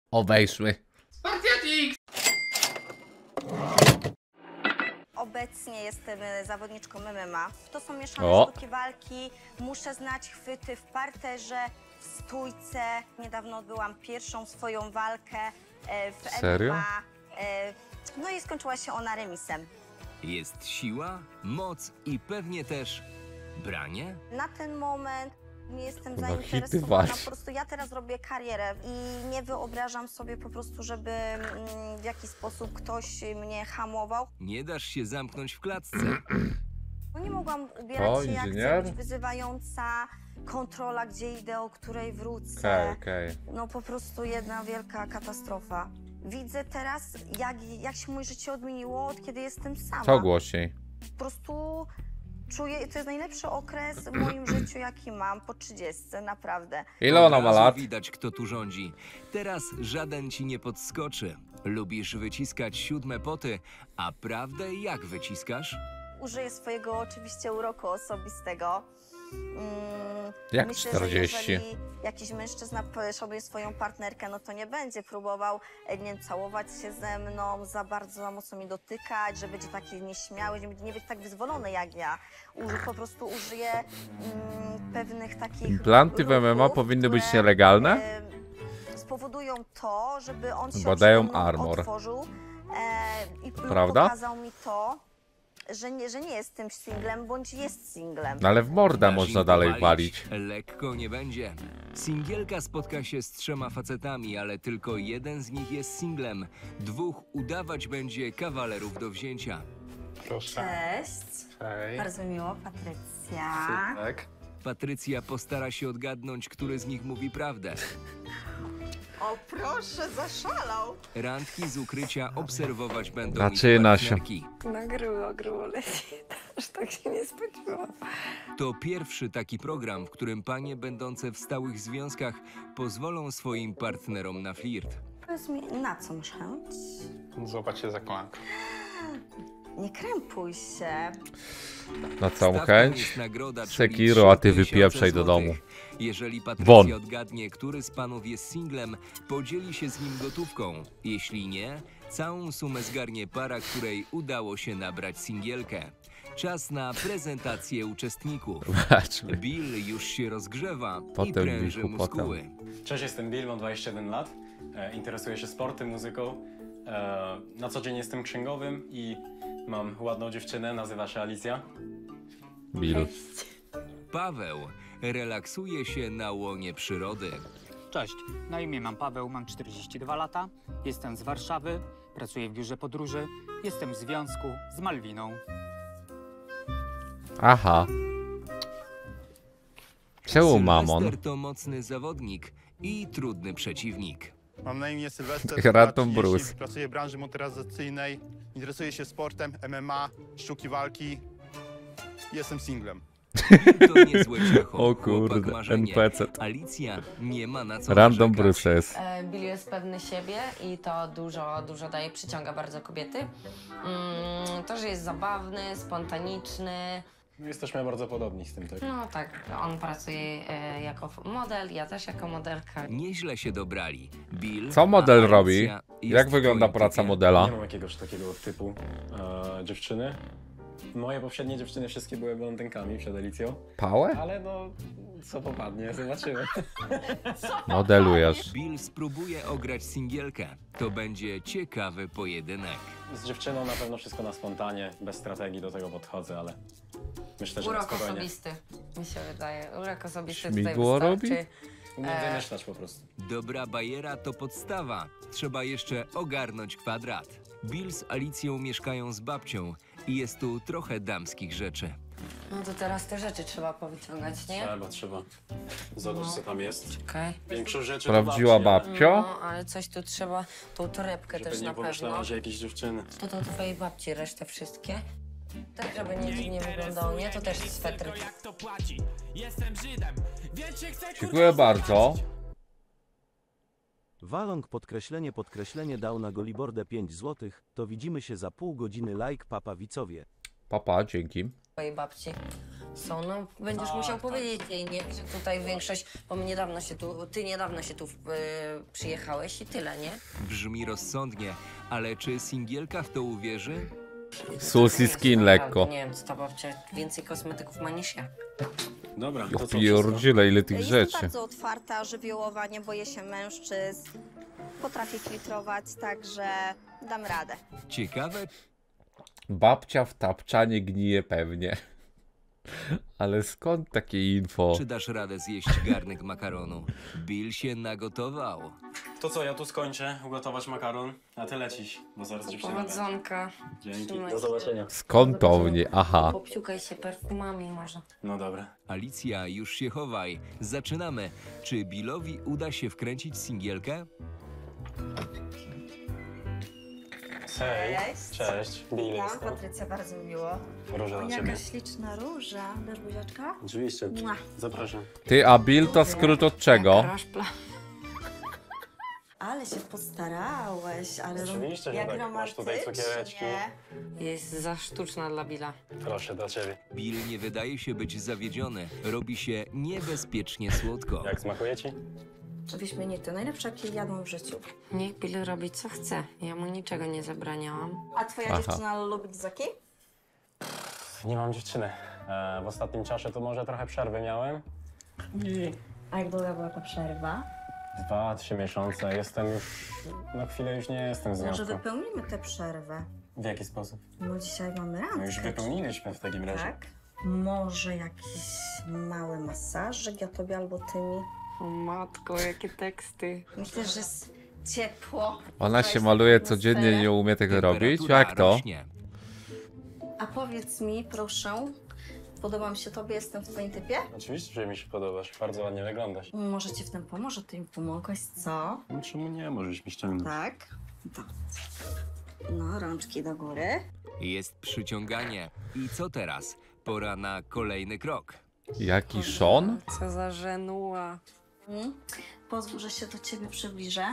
Obejrzmy. Spartiatik! Obecnie jestem zawodniczką MMA. To są mieszane sztuki walki. Muszę znać chwyty w parterze, w stójce. Niedawno odbyłam pierwszą swoją walkę w Serio? MMA. No i skończyła się ona remisem. Jest siła, moc i pewnie też branie? Na ten moment nie jestem Hity zainteresowana. walcz. Po prostu ja teraz robię karierę i nie wyobrażam sobie po prostu, żeby w jakiś sposób ktoś mnie hamował. Nie dasz się zamknąć w klatce. No nie mogłam ubierać się jak chcę, być wyzywająca, kontrola, gdzie idę, o której wrócę. Okej. No po prostu jedna wielka katastrofa. Widzę teraz, jak się moje życie odmieniło, od kiedy jestem sama. Co głośniej? Po prostu czuję, to jest najlepszy okres w moim życiu, jaki mam, po 30, naprawdę. Ile ona ma Od razu lat? Widać, kto tu rządzi. Teraz żaden ci nie podskoczy. Lubisz wyciskać siódme poty, a prawdę jak wyciskasz? Użyję swojego oczywiście uroku osobistego. Jak Myślę, 40? że jeżeli jakiś mężczyzna szanuje swoją partnerkę, no to nie będzie próbował, nie wiem, całować się ze mną, za mocno mnie dotykać, że będzie taki nieśmiały, że nie będzie tak wyzwolony jak ja. Po prostu użyję pewnych takich Implanty w MMA ruchów, powinny być które, nielegalne? spowodują to, żeby on się Bo dają przede mną armor. otworzył i Prawda? pokazał mi to, że nie jestem singlem, bądź jest singlem. No ale w mordę Dasz można im dalej powalić? walić. Lekko nie będzie. Singielka spotka się z 3 facetami, ale tylko jeden z nich jest singlem. 2 udawać będzie kawalerów do wzięcia. Proszę. Cześć. Hej. Bardzo miło, Patrycja. Tak. Patrycja postara się odgadnąć, który z nich mówi prawdę. O proszę, zaszalał. Randki z ukrycia obserwować będą Zaczyna ich się. partnerki. Grubo leci. Aż tak się nie spodziewałam. To pierwszy taki program, w którym panie będące w stałych związkach pozwolą swoim partnerom na flirt. Powiedz mi, na co masz chęć? Złapać się za kolanko. Nie krępuj się. Na całą Stawką chęć? jest nagroda, czyli Sekiro, a ty 3000 wypieprzaj do domu. złotych. Jeżeli Won. Patrycja odgadnie, który z panów jest singlem, podzieli się z nim gotówką. Jeśli nie, całą sumę zgarnie para, której udało się nabrać singielkę. Czas na prezentację uczestników. Zobaczmy. Bill już się rozgrzewa i Potem pręży Bill, potem. muskuły. Cześć, jestem Bill, mam 21 lat. Interesuję się sportem, muzyką. Na co dzień jestem księgowym i mam ładną dziewczynę, nazywa się Alicja. Bill. Paweł relaksuje się na łonie przyrody. Cześć, na imię mam Paweł, mam 42 lata, jestem z Warszawy, pracuję w biurze podróży, jestem w związku z Malwiną. Aha. Czemu mamon? Sylwester to mocny zawodnik i trudny przeciwnik. Mam na imię Sylwester, Raton lat Bruce. 30, pracuję w branży motoryzacyjnej, interesuję się sportem, MMA, sztuki walki. Jestem singlem. To niezłe ciacho, O chłopak kurde, marzenie. NPC. Alicja nie ma na co Random narzekać. Bruce jest. Bill jest pewny siebie i to dużo daje, przyciąga bardzo kobiety. To, że jest zabawny, spontaniczny. No, jesteśmy bardzo podobni z tym, tak? No tak, on pracuje jako model, ja też jako modelka. Nieźle się dobrali. Bill, Co model a robi? Alicja jest Jak wygląda twoim praca typem. modela? Nie mam jakiegoś takiego typu dziewczyny. Moje poprzednie dziewczyny wszystkie były blondynkami przed Alicją, Pałę? ale no, co popadnie, zobaczymy. Modelujesz. Bill spróbuje ograć singielkę. To będzie ciekawy pojedynek. Z dziewczyną na pewno wszystko na spontanie, bez strategii do tego podchodzę, ale myślę, że na Urok spokojnie. osobisty, mi się wydaje. Urok osobisty Śmigło tutaj robi? wystarczy. Umiem wymyślać po prostu. Dobra bajera to podstawa. Trzeba jeszcze ogarnąć kwadrat. Bill z Alicją mieszkają z babcią i jest tu trochę damskich rzeczy. No to teraz te rzeczy trzeba powyciągać, nie? Trzeba. Zobacz, co tam jest. Okej. Większość rzeczy Prawdziwa to babci, babcio? No, ale coś tu trzeba, tą torebkę ale też żeby na nie pomyślała, pewno. że jakieś dziewczyny. To do twojej babci, resztę wszystkie. Tak, żeby nie wyglądało, nie? To też swetry. Dziękuję bardzo. Walong podkreślenie dał na Golibordę 5 zł, to widzimy się za pół godziny, like papa widzowie. Papa, dzięki. Twojej babci. są. No, będziesz musiał powiedzieć jej, nie? Że tutaj większość, bo my ty niedawno się tu przyjechałeś i tyle, nie? Brzmi rozsądnie, ale czy singielka w to uwierzy? Sus i skin lekko. Nie wiem, co ta babcia więcej kosmetyków ma niż ja. Dobra, to Ja co wszystko? pierdzielę, ile tych Jestem rzeczy. bardzo otwarta, żywiołowa, nie boję się mężczyzn. Potrafię filtrować, także dam radę. Ciekawe, Babcia w tapczanie gnije pewnie. Ale skąd takie info? czy dasz radę zjeść garnek makaronu. Bill się nagotował. To co, ja tu skończę ugotować makaron, a ty lecisz, bo zaraz dziewczyna będzie. Powodzonka. Dzięki, Trzymaj do się. zobaczenia. Skąd to mnie? Aha. Popsiukaj się perfumami może. No dobra. Alicja, już się chowaj. Zaczynamy. Czy Billowi uda się wkręcić singielkę? Hej, Cześć. cześć, Bill jestem. Patrycja, bardzo miło. Róża dla ciebie. Jaka śliczna róża. Dasz buziaczka? Oczywiście, Mua. zapraszam. Ty, a Bill to skrót od czego? Raszpla. Ale się postarałeś, ale Oczywiście, że jak tak. Masz tutaj cukiereczki. romantycznie. Jest za sztuczna dla Billa. Proszę, dla ciebie. Bill nie wydaje się być zawiedziony. Robi się niebezpiecznie słodko. Jak smakuje ci? Wyśmienity, najlepsze jakie jadłam w życiu. Niech Bill robi co chce. Ja mu niczego nie zabraniałam. A twoja Aha. dziewczyna lubi dzaki? Nie mam dziewczyny. W ostatnim czasie to może trochę przerwy miałem. A jak długa była ta przerwa? 2-3 miesiące. Jestem już... Na chwilę już nie jestem w Może związku. wypełnimy tę przerwę. W jaki sposób? No dzisiaj mamy No randkę. już wypełniliśmy w takim razie. Tak? Może jakiś mały masażyk ja tobie albo ty mi. O matko, jakie teksty. Myślę, że jest ciepło. Ona To się jest maluje atmosfera. codziennie i nie umie tego robić? Temperatura Jak to? rośnie. A powiedz mi, proszę, podobam się tobie, jestem w twoim typie? Oczywiście, że mi się podobasz. Bardzo ładnie wyglądasz. Może ci w tym pomoże, ty mi pomogłeś, co? No czemu nie? Możesz mi ściągnąć. Tak? No, rączki do góry. Jest przyciąganie. I co teraz? Pora na kolejny krok. Jaki Sean? Co za żenuła. Pozwól, że się do ciebie przybliżę.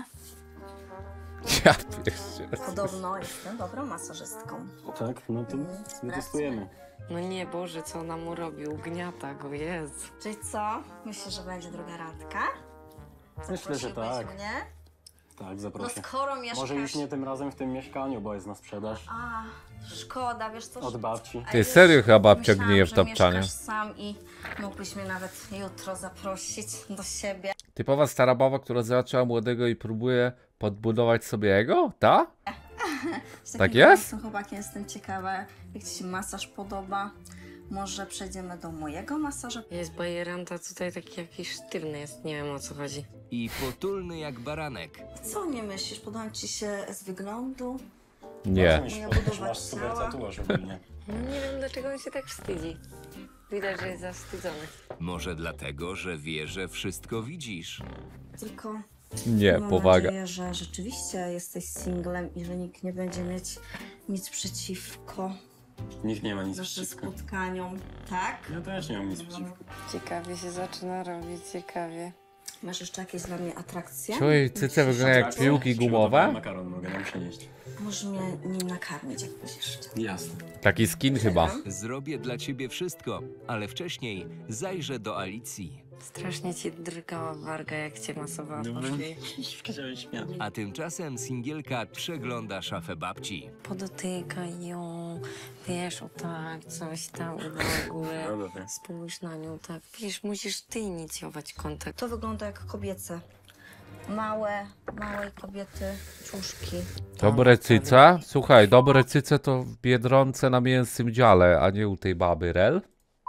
Ja pierdzielę. Podobno jestem dobrą masażystką. Tak? No to testujemy. No nie, Boże, co ona mu robi? Ugniata go, Jezu. Czyli co? Myślisz, że będzie druga randka? Myślę, że Zaprosiłbyś tak. mnie? Tak, No zaproszę. skoro mieszkasz... Może już nie tym razem w tym mieszkaniu, bo jest na sprzedaż. A, szkoda, wiesz co? Od babci. A Ty, wiesz, serio chyba babcia myślałam, gnije w że tapczanie. mieszkasz sam i mógłbyś mnie nawet jutro zaprosić do siebie. Typowa stara baba, która zobaczyła młodego i próbuje podbudować sobie ego? Ta? Z Tak takim jest? mocnym chłopakiem jestem ciekawa, jak ci się masaż podoba. Może przejdziemy do mojego masażu? Jest bajeranta tutaj taki jakiś sztywny jest, nie wiem o co chodzi. I potulny jak baranek. Co nie myślisz? Podoba ci się z wyglądu? Nie. Mi się Moja podoba, że budowa masz super ciała. tatuaż ogólnie. No nie wiem dlaczego on się tak wstydzi. Widać, że jest zawstydzony. Może dlatego, że wie, że wszystko widzisz. Tylko Nie, mam powaga. nadzieję, że rzeczywiście jesteś singlem i że nikt nie będzie mieć nic przeciwko Nikt nie ma nic naszym przeciwko. spotkaniom. Tak? Ja też nie mam nic przeciwko. Ciekawie się zaczyna robić, ciekawie. Masz jeszcze jakieś dla mnie atrakcje? Czuj, cyce wyglądają jak piłki gumowe? Makaron mogę nam przynieść. Możesz mnie nim nakarmić, jak będziesz chciał. Jasne. Taki skin chyba. Zrobię dla ciebie wszystko, ale wcześniej zajrzę do Alicji. Strasznie ci drgała warga, jak cię masowała po szyi. Chciałem śmiać. A tymczasem singielka przegląda szafę babci. Podotykaj ją, wiesz, o tak, coś tam i w ogóle. No dobra. Spójrz na nią, tak. Wiesz, musisz ty inicjować kontakt. To wygląda jak kobiece. Małe kobiety, czuszki. Dobre cyce? Słuchaj, dobre cyce to w Biedronce na mięsnym dziale, a nie u tej baby, rel?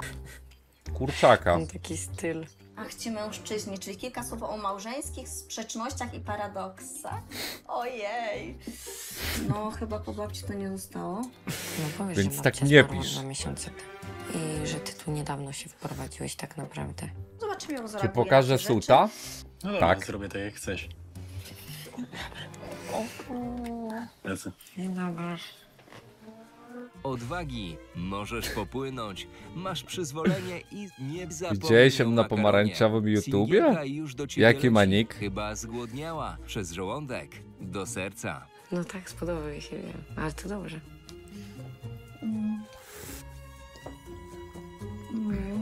Kurczaka. Mam taki styl. Ach, ci mężczyźni, czyli kilka słów o małżeńskich sprzecznościach i paradoksach. Ojej. No, chyba po babci to nie zostało. No powiesz, Więc że tak babcia nie zmarła pisz. 2 miesiące i że ty tu niedawno się wprowadziłeś tak naprawdę. Zobaczymy, jak Czy zareaguje pokażę na te rzeczy. suta? No dobra, Tak. zrobię tak jak chcesz. Lecę. Dobra. Odwagi, możesz popłynąć, masz przyzwolenie i nie zapomnij Widziałeś ją o na makaronie. pomarańczowym YouTubie? Singielka już do ciebie Jaki ma leci. nick? Chyba zgłodniała przez żołądek do serca. No tak, spodobał jej się, wiem. Ale to dobrze.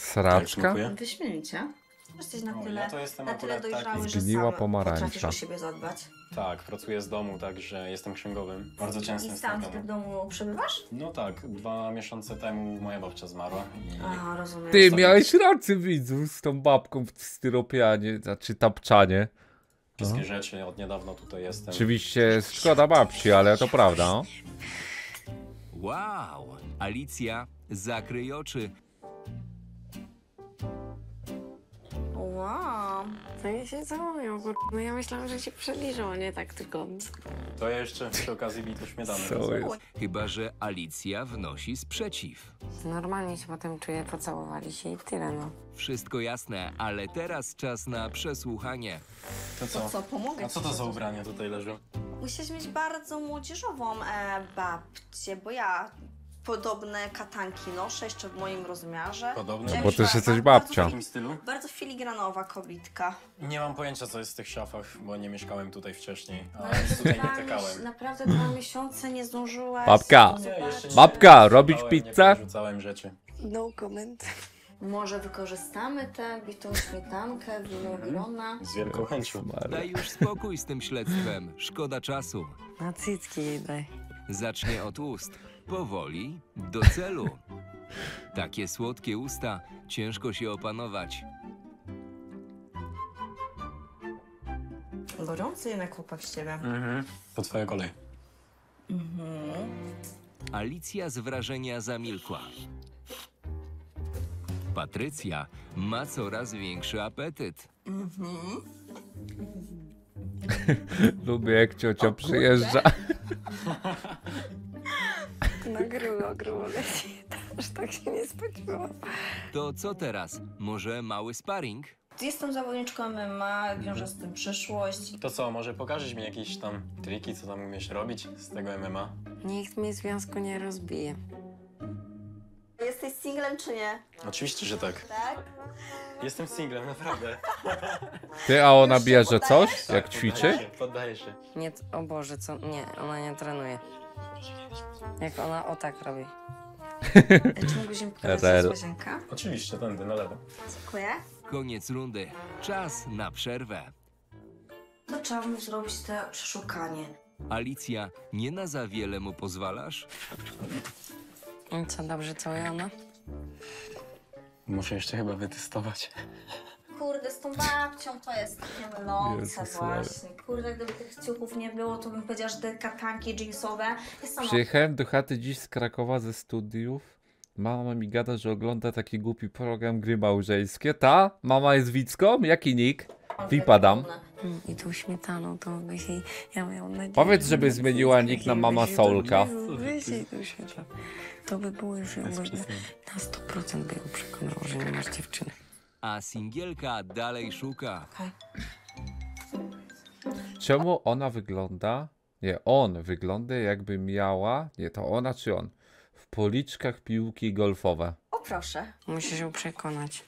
Sraczka? dziękuję. Wyśmienicie. Jesteś na No, tyle, ja to jestem na tyle akurat taki. dojrzały, że Zgniła sam pomarańcza. potrafisz o siebie zadbać. Tak, pracuję z domu, także jestem księgowym. Bardzo często I jestem sam w w tym domu. domu przebywasz? No tak, 2 miesiące temu moja babcia zmarła i A, rozumiem. Ty miałeś rację, widzu, z tą babką w styropianie, znaczy tapczanie. wszystkie rzeczy od niedawna tutaj jestem. Oczywiście szkoda babci, ale to prawda, no. Wow! Alicja, zakryj oczy. Wow. To nie się całują, no ja myślałam, że się przeliżą, a nie tak tylko... To ja jeszcze przy okazji bitu śmietany. Co jest? Chyba że Alicja wnosi sprzeciw. Normalnie się potem czuję, pocałowali się i tyle, no. Wszystko jasne, ale teraz czas na przesłuchanie. To To co, pomogę A co ci to się za ubrania tutaj leżą? Musisz mieć bardzo młodzieżową babcię, bo ja podobne katanki noszę jeszcze w moim rozmiarze. Podobne? Bo też jesteś W babcia. jakim stylu? Bardzo filigranowa kobitka. Nie mam pojęcia co jest w tych szafach, bo nie mieszkałem tutaj wcześniej, No, a ale tutaj nie dwa tykałem. Naprawdę 2 miesiące nie zdążyłaś. Babka! zobaczyć. Babka, robić Tykałem, pizzę? Nie rzucałem rzeczy. No comment. Może wykorzystamy tę bitą śmietankę, winogrona. Z wielką chęcią. Daj już spokój z tym śledztwem, szkoda czasu. Na cycki jej daj. Zacznie od ust. Powoli, do celu. Takie słodkie usta, ciężko się opanować. Gorący jednak chłopak z ciebie. To twoja kolej. Alicja z wrażenia zamilkła. Patrycja ma coraz większy apetyt. Lubię jak ciocia przyjeżdża. Na grubo leci. Aż tak się nie spodziewałam. To co teraz? Może mały sparring? Jestem zawodniczką MMA, wiąże z tym przyszłość. To co, może pokażesz mi jakieś tam triki, co tam umiesz robić z tego MMA? Nikt mnie związku nie rozbije. Jesteś singlem czy nie? Oczywiście, że tak. Tak? Jestem singlem, naprawdę. Ty, a ona bierze coś, jak ćwiczy? Poddaję się. Nie, o Boże, co? Nie, ona nie trenuje. Jak ona o tak robi. Czy mógłbyś mi pokazać Rel. łazienkę? Oczywiście, tędy, na lewo. Dziękuję. Koniec rundy. Czas na przerwę. To trzeba mu zrobić te przeszukanie. Alicja, nie na za wiele mu pozwalasz? I co, dobrze całuje ona? Muszę jeszcze chyba wytestować. Kurde, z tą babcią to jest takie mylące Jezus właśnie. Kurde, gdyby tych ciuchów nie było, to bym powiedziała, że te katanki jeansowe jest samo. Przyjechałem do chaty dziś z Krakowa ze studiów. Mama mi gada, że ogląda taki głupi program Gry Małżeńskie. Ta? Mama jest Wicką? Jaki nick? Wypadam. I tą śmietaną to byś jej... Ja miałam nadzieję, Powiedz, że żeby byś zmieniła nick na Mama jej Soulka. Weź jej tą światło. To by było już ją można... Na 100% by ją przekonało, że nie masz dziewczyny. A singielka dalej szuka. Czemu ona wygląda? Nie, on wygląda jakby miała... Nie, to ona czy on? W policzkach piłki golfowe. O proszę. Musisz ją przekonać.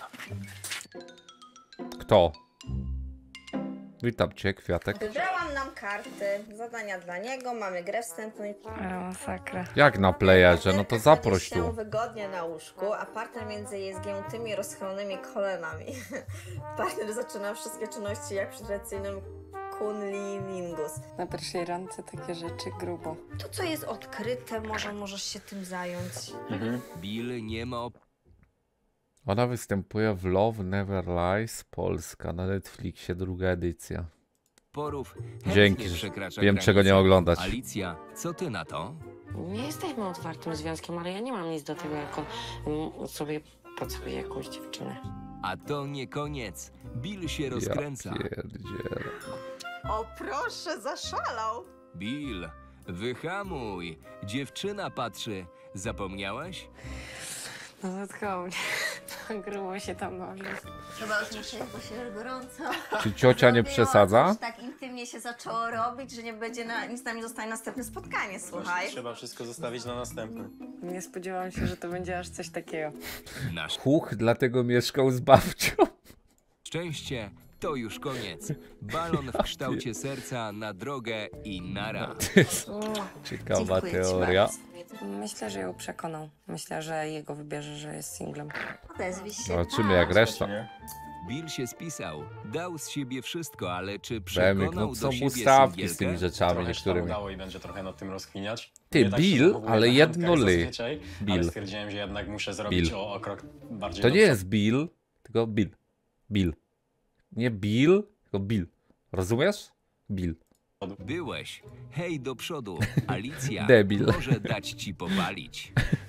Kto? Witam cię, Kwiatek. Wybrałam nam karty, zadania dla niego, mamy grę wstępną i... Ale masakra. Jak na playerze? No to zaproś się tu. wygodnie na łóżku, a partner między jej zgiętymi, rozchylonymi kolanami. Partner zaczyna wszystkie czynności jak przy tradycyjnym kunnilingus. Na pierwszej randce takie rzeczy grubo. To, co jest odkryte, może możesz się tym zająć. Bill nie ma Ona występuje w Love Never Lies Polska na Netflixie, 2. edycja. oporów. Dzięki, Chętnie że przekracza wiem, czego nie granice. oglądać. Alicja, co ty na to? Nie jesteśmy otwartym związkiem, ale ja nie mam nic do tego, jak on sobie pocałuje jakąś dziewczynę. A to nie koniec. Bill się rozkręca. Ja pierdzielę. O proszę, zaszalał! Bill, wyhamuj. Dziewczyna patrzy. Zapomniałaś? No zatkało mnie. Grubo się tam noży. Chyba już muszę, bo się gorąco. Czy ciocia nie przesadza? Coś tak intymnie się zaczęło robić, że nie będzie nic nam nie zostanie następne spotkanie, słuchaj. Trzeba wszystko zostawić na następny. Nie spodziewałam się, że to będzie aż coś takiego. Na Huch, dlatego mieszkał z babcią. szczęście to już koniec. Balon w kształcie serca na drogę i nara. Ciekawa Dziękuję ci teoria. bardzo. Myślę, że ją przekonał. Myślę, że jego wybierze, że jest singlem. Odezwij się. Zobaczymy jak reszta. Bill się spisał, dał z siebie wszystko, ale czy Remik, przekonał no do są siebie ustawki z tymi singielkę? rzeczami Trochę się tam niektórymi. udało i będzie trochę nad tym rozkminiać. Ty, Nie tak się Bill, zachowuję ale na jedno randkach ly. zazwyczaj, Bill. Ale stwierdziłem, że jednak muszę zrobić Bill. o krok bardziej To do nie przodu. jest Bill, tylko Bill. Bill. Nie Bill, tylko Bill. Rozumiesz? Bill. Byłeś. Hej, do przodu. Alicja Debil. może dać ci powalić.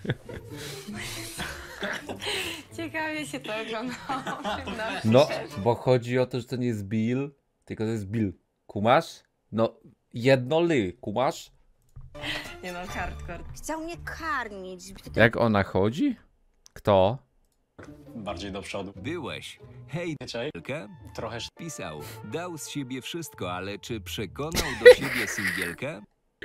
Ciekawie się to oglądało. No, bo chodzi o to, że to nie jest Bill, tylko to jest Bill. Kumasz? No, jedno ly, kumasz? Nie no, hardcore. Chciał mnie karmić. Jak ona chodzi? Kto? Bardziej do przodu. Byłeś. Hej, singielkę? Trochę Pisał. Dał z siebie wszystko, ale czy przekonał do siebie singielkę?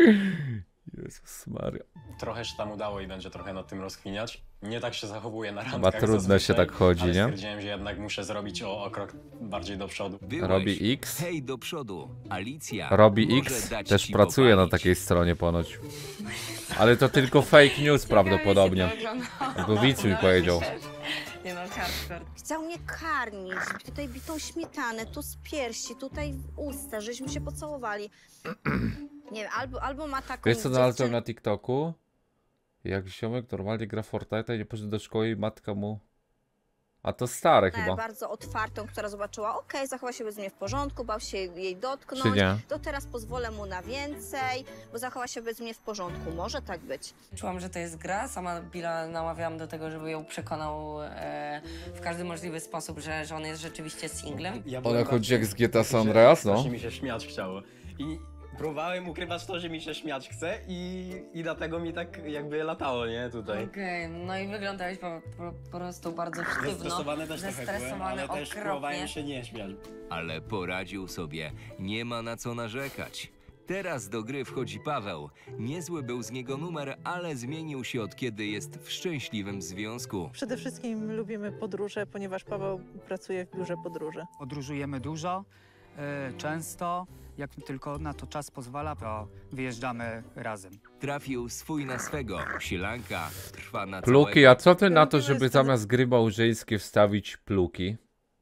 Jezus Maria. Trochę się tam udało i będzie trochę nad tym rozkminiać. Nie tak się zachowuję na Chyba randkach trudno się zazwyczaj, tak chodzi, ale nie? stwierdziłem, że jednak muszę zrobić o krok bardziej do przodu. Byłeś. Robi X. Hej, do przodu. Alicja Robi może X. dać Też ci pracuje na powalić. takiej stronie ponoć. Ale to tylko fake news prawdopodobnie. Albo widz mi powiedział. Nie no, hardcore. Chciał mnie karmić. Tutaj bitą śmietanę, tu z piersi, tutaj w usta, żeśmy się pocałowali. Nie wiem, albo ma taką... Wiesz co znalazłem dziewczyn- na TikToku? Jak ziomek normalnie gra w Fortnite'a i nie poszedł do szkoły i matka mu... A to stare chyba. bardzo otwartą, która zobaczyła, okej, zachowała się bez mnie w porządku, bał się jej dotknąć, Czy nie? to teraz pozwolę mu na więcej, bo zachowała się bez mnie w porządku. Może tak być. Czułam, że to jest gra. Sama Billa namawiałam do tego, żeby ją przekonał w każdy możliwy sposób, że on jest rzeczywiście singlem. Ja Ona byłem chodzi jak z bardziej GTA taki, San że Andreas, no. strasznie mi się śmiać chciało. I próbowałem ukrywać to, że mi się śmiać chce i dlatego mi tak jakby latało, nie? Tutaj. Okej, no i wyglądałeś po prostu bardzo sztywno. Zestresowany też trochę byłem, Zestresowany ale też okropnie. próbowałem się nie śmiać. Ale poradził sobie. Nie ma na co narzekać. Teraz do gry wchodzi Paweł. Niezły był z niego numer, ale zmienił się od kiedy jest w szczęśliwym związku. Przede wszystkim lubimy podróże, ponieważ Paweł pracuje w biurze podróży. Podróżujemy dużo, często. Jak tylko na to czas pozwala, to wyjeżdżamy razem. Trafił swój na swego. Sielanka trwa na Pluki, całego. a co ty na to, Lubimy żeby spędzać- zamiast gry małżeńskiej wstawić pluki?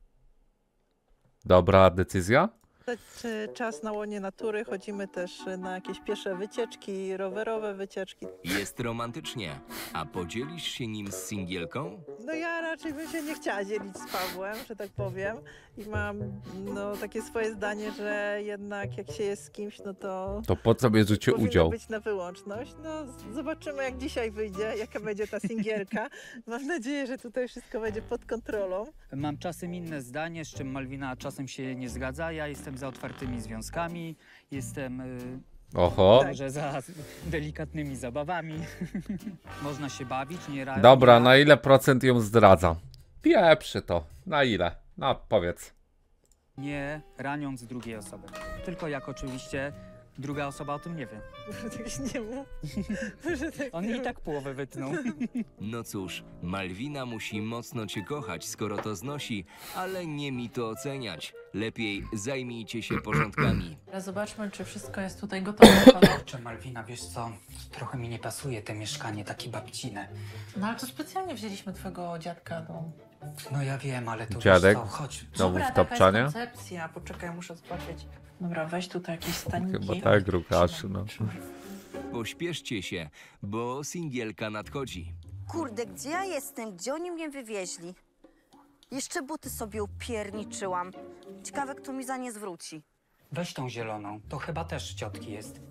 Dobra decyzja? Czas na łonie natury, chodzimy też na jakieś piesze wycieczki, rowerowe wycieczki. Jest romantycznie. A podzielisz się nim z singielką? No ja raczej bym się nie chciała dzielić z Pawłem, że tak powiem. I mam takie swoje zdanie, że jednak jak się jest z kimś, no to To po co bierzecie powinno udział? być na wyłączność. No zobaczymy jak dzisiaj wyjdzie, jaka będzie ta singielka. Mam nadzieję, że tutaj wszystko będzie pod kontrolą. Mam czasem inne zdanie, z czym Malwina czasem się nie zgadza. Ja jestem za otwartymi związkami, jestem Oho. może za delikatnymi zabawami. Można się bawić, nie ra- Dobra, nie ra- na ile procent ją zdradza? Pieprzy to. Na ile? No powiedz. nie raniąc drugiej osoby. Tylko jak oczywiście druga osoba o tym nie wie. Może tak nie mów. Może tak On nie i mów. tak połowę wytnął. No cóż, Malwina musi mocno cię kochać, skoro to znosi, ale nie mi to oceniać. Lepiej zajmijcie się porządkami. Teraz zobaczmy, czy wszystko jest tutaj gotowe. Czy Malwina, wiesz co, trochę mi nie pasuje te mieszkanie takie babcine. No ale to specjalnie wzięliśmy twojego dziadka do... No ja wiem, ale to Dziadek? wiesz co, chodź. Znowu Dobra, w taka jest tapczanie? koncepcja. Poczekaj, muszę zobaczyć. Dobra, weź tutaj jakieś staniki. Chyba tak, Rukaszu, no. Pośpieszcie się, bo singielka nadchodzi. Kurde, gdzie ja jestem? Gdzie oni mnie wywieźli? Jeszcze buty sobie upierniczyłam. Ciekawe, kto mi za nie zwróci. Weź tą zieloną, to chyba też ciotki jest.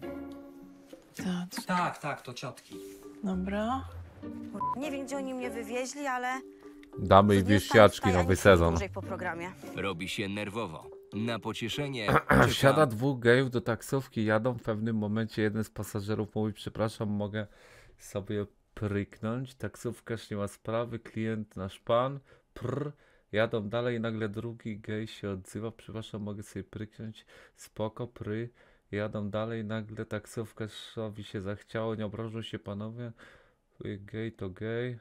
Tak, Tak, to ciotki. dobra. Nie wiem, gdzie oni mnie wywieźli, ale... Damy i nie wieściaczki, wstaję nowy nic sezon. dłużej po programie. Robi się nerwowo. Na pocieszenie Wsiada czeka dwóch gejów do taksówki, jadą. W pewnym momencie jeden z pasażerów mówi: przepraszam, mogę sobie pryknąć? Taksówkarz nie ma sprawy, klient nasz pan. Prr. Jadą dalej i nagle drugi gej się odzywa: przepraszam, mogę sobie pryknąć? Spoko, pry. Jadą dalej, nagle taksówkarzowi się zachciało, nie obrażą się panowie. Gej to gej.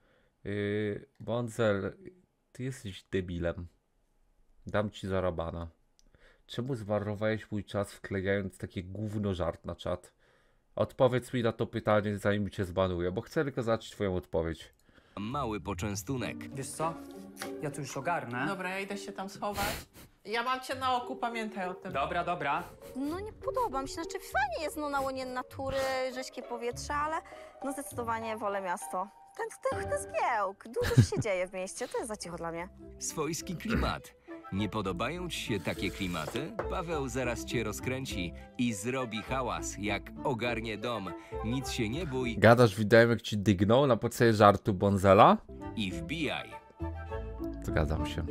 Bądzel, ty jesteś debilem. Dam ci zarabana. Czemu zmarnowałeś mój czas wklejając takie gówno żart na czat? Odpowiedz mi na to pytanie, zanim cię zbanuję, bo chcę tylko zobaczyć twoją odpowiedź. Mały poczęstunek. Wiesz co? Ja tu już ogarnę. Dobra, ja idę się tam schować. Ja mam cię na oku, pamiętaj o tym. Dobra, dobra. No nie podoba mi się, znaczy fajnie jest na łonie natury, rześkie powietrze, ale no zdecydowanie wolę miasto. Ten zgiełk, dużo się dzieje w mieście, to jest za cicho dla mnie. Swojski klimat. Nie podobają ci się takie klimaty? Paweł zaraz cię rozkręci i zrobi hałas, jak ogarnie dom. Nic się nie bój Gadasz, widziałem jak ci dygnął na podstawie żartu Bonzela? i wbijaj. Zgadzam się.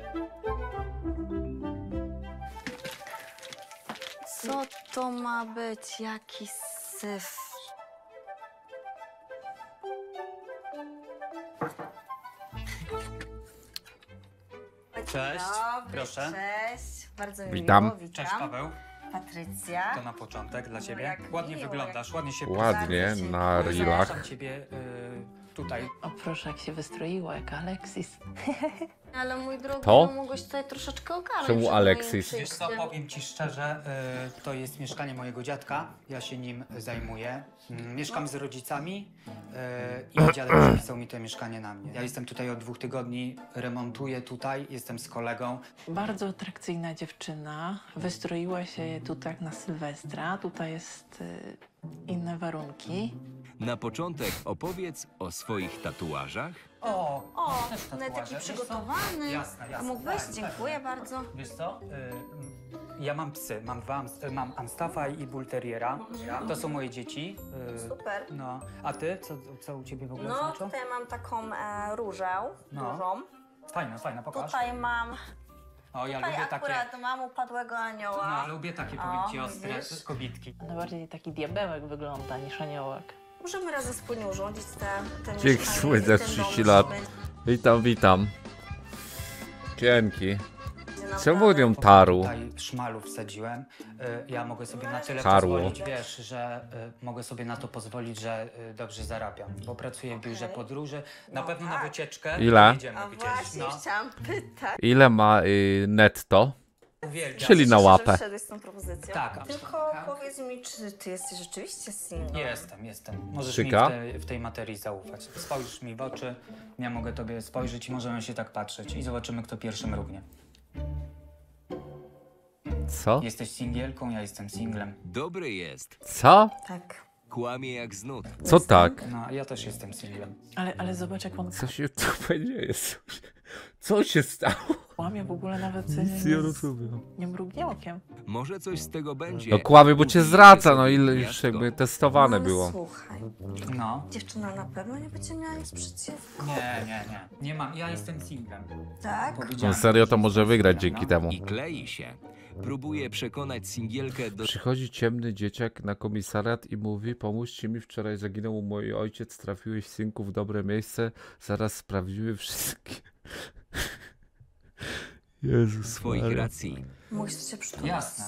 Co to ma być? Jaki syf? Cześć, Dobry, proszę. Cześć, bardzo mi Witam. miło, witam. Cześć, Paweł. Patrycja. To na początek dla ciebie. jak Ładnie miło, wyglądasz, ładnie się Ładnie, na rilach. Zapraszam ciebie tutaj. O proszę, jak się wystroiła, jak Aleksis. Ale mój drogi, To? no mogłeś tutaj troszeczkę ogarnąć. Czemu przed Aleksis? moim Wiesz co, przyjściem. powiem ci szczerze, to jest mieszkanie mojego dziadka, ja się nim zajmuję. Mieszkam z rodzicami i mój dziadek przepisał mi to mieszkanie na mnie. Ja jestem tutaj od 2 tygodni, remontuję tutaj, jestem z kolegą. Bardzo atrakcyjna dziewczyna. Wystroiła się tu tak na Sylwestra. Tutaj jest inne warunki. Na początek opowiedz o swoich tatuażach. O, też no tatuaże, taki wiesz co? przygotowany. Jasne, A jasne. mógłbyś? Tak, Dziękuję tak. bardzo. Wiesz co, ja mam psy, mam Amstaffa i Bull Terriera. To są moje dzieci. Super. No, a ty? Co u ciebie w ogóle No znaczą? tutaj mam taką różę No. dużą. Fajna, pokaż. Tutaj mam, O, ja tutaj lubię takie, akurat mam upadłego anioła. no lubię takie, powiem ci, O, ostre widzisz? kobitki. Ona bardziej taki diabełek wygląda niż aniołek. Możemy razem wspólnie urządzić te Dzięki mieszkanie słońce i ten 30 dom, lat. że będzie Witam. Dzięki. nam Czemu dalej. nią taru? Tutaj szmalu wsadziłem. Ja mogę sobie na tyle Karło. pozwolić, wiesz, że mogę sobie na to pozwolić, że dobrze zarabiam, bo pracuję w biurze podróży. Na pewno na wycieczkę Ile? jedziemy A gdzieś. właśnie, No. chciałam pytać. Ile ma netto? Uwielbiam. Czyli na Cieszę się, łapę. że wszedłeś z tą propozycją. Tak. Tylko powiedz mi, czy ty jesteś rzeczywiście single? Jestem. Możesz Szyka? mi w tej materii zaufać. Spojrzysz mi w oczy, ja mogę tobie spojrzeć i możemy się tak patrzeć i zobaczymy, kto pierwszy mrugnie. Co? Jesteś singielką, ja jestem singlem. Dobry jest. Co? Tak. Kłamie jak z nut. Co tak? No, ja też jestem singlem. Ale zobacz, jak on Co się tu dzieje? Co się stało? kłamie w ogóle nawet Nic nie rozumiem. nie mrugnie okiem. Może coś z tego będzie. No kłamie, bo cię Mówi, zdradza, że no ile sobie już miasto. jakby testowane Ale było. Słuchaj, No. dziewczyna na pewno nie będzie miała nic przeciwko. Nie mam, ja jestem singlem. Tak? No Powiedziałem, serio to że może jestem wygrać singlem, dzięki temu. I klei się. Próbuje przekonać singielkę do Przychodzi ciemny dzieciak na komisariat i mówi: pomóżcie mi, wczoraj zaginął mój ojciec, trafiłeś synku w dobre miejsce, zaraz sprawdzimy wszystkie. Jezus swoich Maria. racji. Mógłbyś się przytulić. Jasne.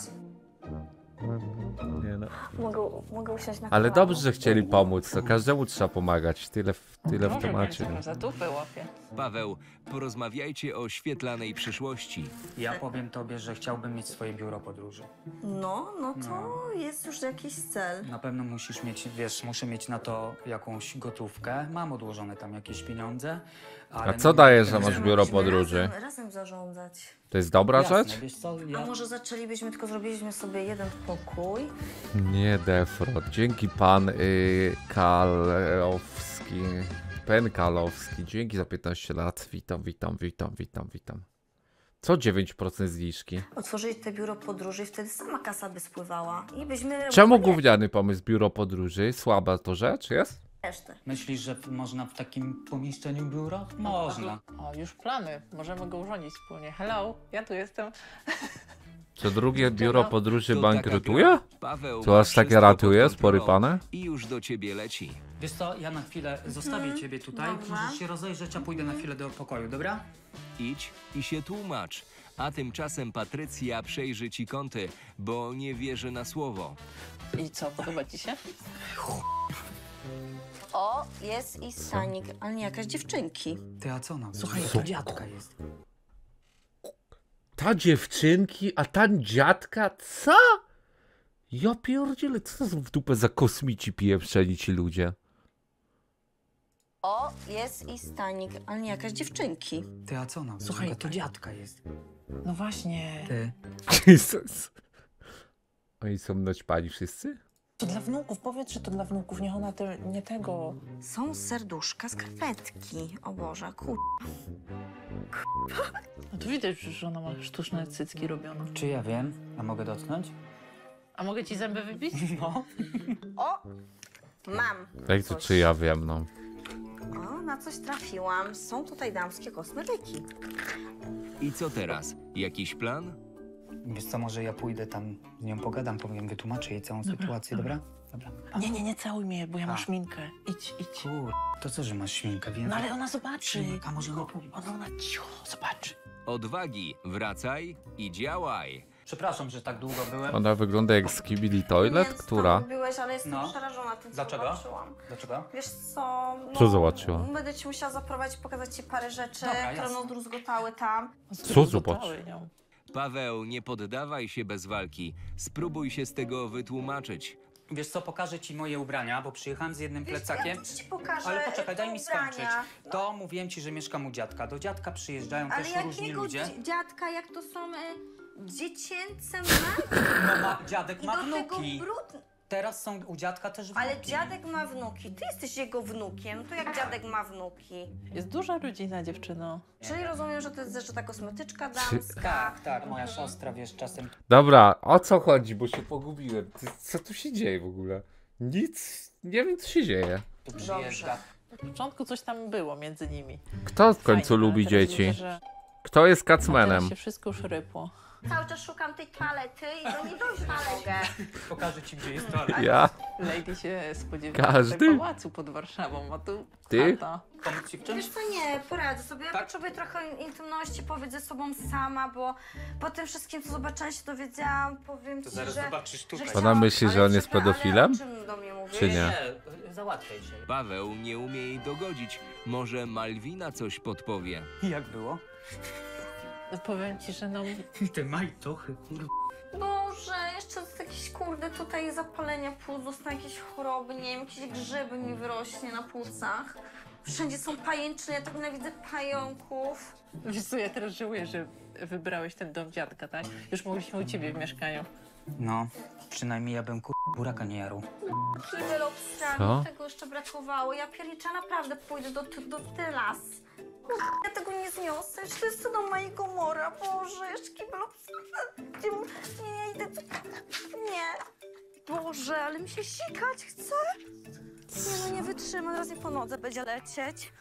Nie no. Mogę usiąść na Ale kolana. dobrze, że chcieli pomóc, to każdemu trzeba pomagać, tyle w temacie. Może zatupy łapie. Paweł, porozmawiajcie o świetlanej przyszłości. Ja powiem tobie, że chciałbym mieć swoje biuro podróży. No to jest już jakiś cel. Na pewno musisz mieć, wiesz, muszę mieć na to jakąś gotówkę. Mam odłożone tam jakieś pieniądze. Ale A co dajesz, że masz Musimy biuro podróży? Razem zarządzać. To jest dobra Jasne, rzecz? wiesz co, A może zaczęlibyśmy, tylko zrobiliśmy sobie jeden pokój. Nie, Defrod. Dzięki pan Kalowski. Pen Kalowski. Dzięki za 15 lat. Witam. Co 9% zniżki? Otworzyć te biuro podróży i wtedy sama kasa by spływała. I byśmy... Czemu gówniany pomysł biuro podróży? Słaba to rzecz jest? Resztę. Myślisz, że można w takim pomieszczeniu biuro? Można. O, już plany. Możemy go urządzić wspólnie. Hello, ja tu jestem. Co drugie biuro podróży To taka bankrutuje? gra. Paweł To ma aż takie wszystko ratuje, pod kontrolą spory pane? I już do ciebie leci. Wiesz co, ja na chwilę zostawię ciebie tutaj. Dobra. Możesz się rozejrzeć, a pójdę na chwilę do pokoju, dobra? Idź i się tłumacz. A tymczasem Patrycja przejrzy ci kąty, bo nie wierzy na słowo. I co, podoba ci się? O, jest i stanik, ale nie jakaś dziewczynki. Ty, a co nam? Słuchaj, to dziadka jest. Ta dziewczynki, a ta dziadka, co? Ja pierdzielę, co to są w dupę za kosmici pieprzeni ci ludzie? O, jest i stanik, ale nie jakaś dziewczynki. Ty, a co ona? Słuchaj, to dziadka jest. No właśnie. Ty. Jezus. Oni są naćpani wszyscy? To dla wnuków, powiedz, że to dla wnuków, niech ona nie tego... Są serduszka, skarpetki. O Boże, No to widać, że ona ma sztuczne cycki robione. Czy ja wiem? A mogę dotknąć? A mogę ci zęby wybić? No. O, mam. Jak to czy ja wiem, no. O, na coś trafiłam. Są tutaj damskie kosmetyki. I co teraz? Jakiś plan? Wiesz co, może ja pójdę tam z nią pogadam, powiem, wytłumaczę jej całą sytuację, dobra? Dobra. Nie całuj mnie, bo ja mam szminkę. Idź. To co, że masz śminkę, więc... No ale ona zobaczy. A może go... Ona cicho zobaczy. Odwagi, wracaj i działaj. Przepraszam, że tak długo byłem. Ona wygląda jak Skibidi Toilet, Nie wiem, co która? tam robiłeś, ale jestem No. przerażona tym, co Dlaczego? zobaczyłam. Dlaczego? Wiesz co? No, Co zobaczyłam? Będę ci musiała zaprowadzić, pokazać ci parę rzeczy, Dobra, które jasne. no druzgotały tam. Co zobacz? Paweł, nie poddawaj się bez walki. Spróbuj się z tego wytłumaczyć. Wiesz co, pokażę ci moje ubrania, bo przyjechałem z jednym plecakiem. Ja ci pokażę. Ale poczekaj, daj mi ubrania. skończyć. To mówiłem ci, że mieszkam u dziadka. Do dziadka przyjeżdżają Ale też różni jakiego ludzie. dziadka, jak to są dziecięce maki? No dziadek I ma do tego wnuki. brud... Teraz są u dziadka też wnuki. Ale dziadek ma wnuki, ty jesteś jego wnukiem, to jak dziadek ma wnuki? Jest duża rodzina, dziewczyno. Czyli rozumiem, że to jest zeszyta kosmetyczka damska. Tak, moja siostra, wiesz, czasem... Dobra, o co chodzi, bo się pogubiłem. Co tu się dzieje w ogóle? Nic, nie wiem co się dzieje. Tu przyjeżdża. Na początku coś tam było między nimi. Kto w końcu Fajnie, ale lubi teraz dzieci? widzę, że Kto jest teraz kacmenem? się wszystko już rypło. Cały czas szukam tej toalety i do niej dojść nie mogę. Pokażę ci, gdzie jest toaleta. Ja? Lady się spodziewała Każdy? tutaj pałacu pod Warszawą, a tu Ty? chata. Pomóc ci w czymś? Wiesz co, nie, poradzę sobie. Ja Tak? potrzebuję trochę intymności, powiedz ze sobą sama, bo po tym wszystkim, co zobaczyłam, się dowiedziałam, powiem ci, zaraz że... zobaczysz tutaj. że Ona chciałam- myśli, że ale on jest przepraszam, pedofilem? Ale o czym do mnie mówisz? Czy nie? Załatwiaj się. Paweł nie umie jej dogodzić. Może Malwina coś podpowie. Jak było? No powiem ci, że no... Te majtochy, kurwa. Boże, jeszcze jakieś kurde tutaj zapalenia płuc, dostanę jakieś choroby, nie wiem, jakieś grzyby mi wyrośnie na płucach. Wszędzie są pajęczyny, ja tak nienawidzę pająków. Wiesz co, ja teraz żałuję, że wybrałeś ten dom dziadka, tak? Już mogliśmy u ciebie w mieszkaniu. No, przynajmniej ja bym buraka nie jarł. Tyle Co? obstrzału, tego jeszcze brakowało. Ja pierniczę, naprawdę pójdę do Tylas. Ja tego nie zniosę, to jest co do mojego mora, Boże, jeszcze kibel obstrzału. Nie, idę tu. Nie. Boże, ale mi się sikać chce. Nie, no nie wytrzymam, raz mi po nodze będzie lecieć.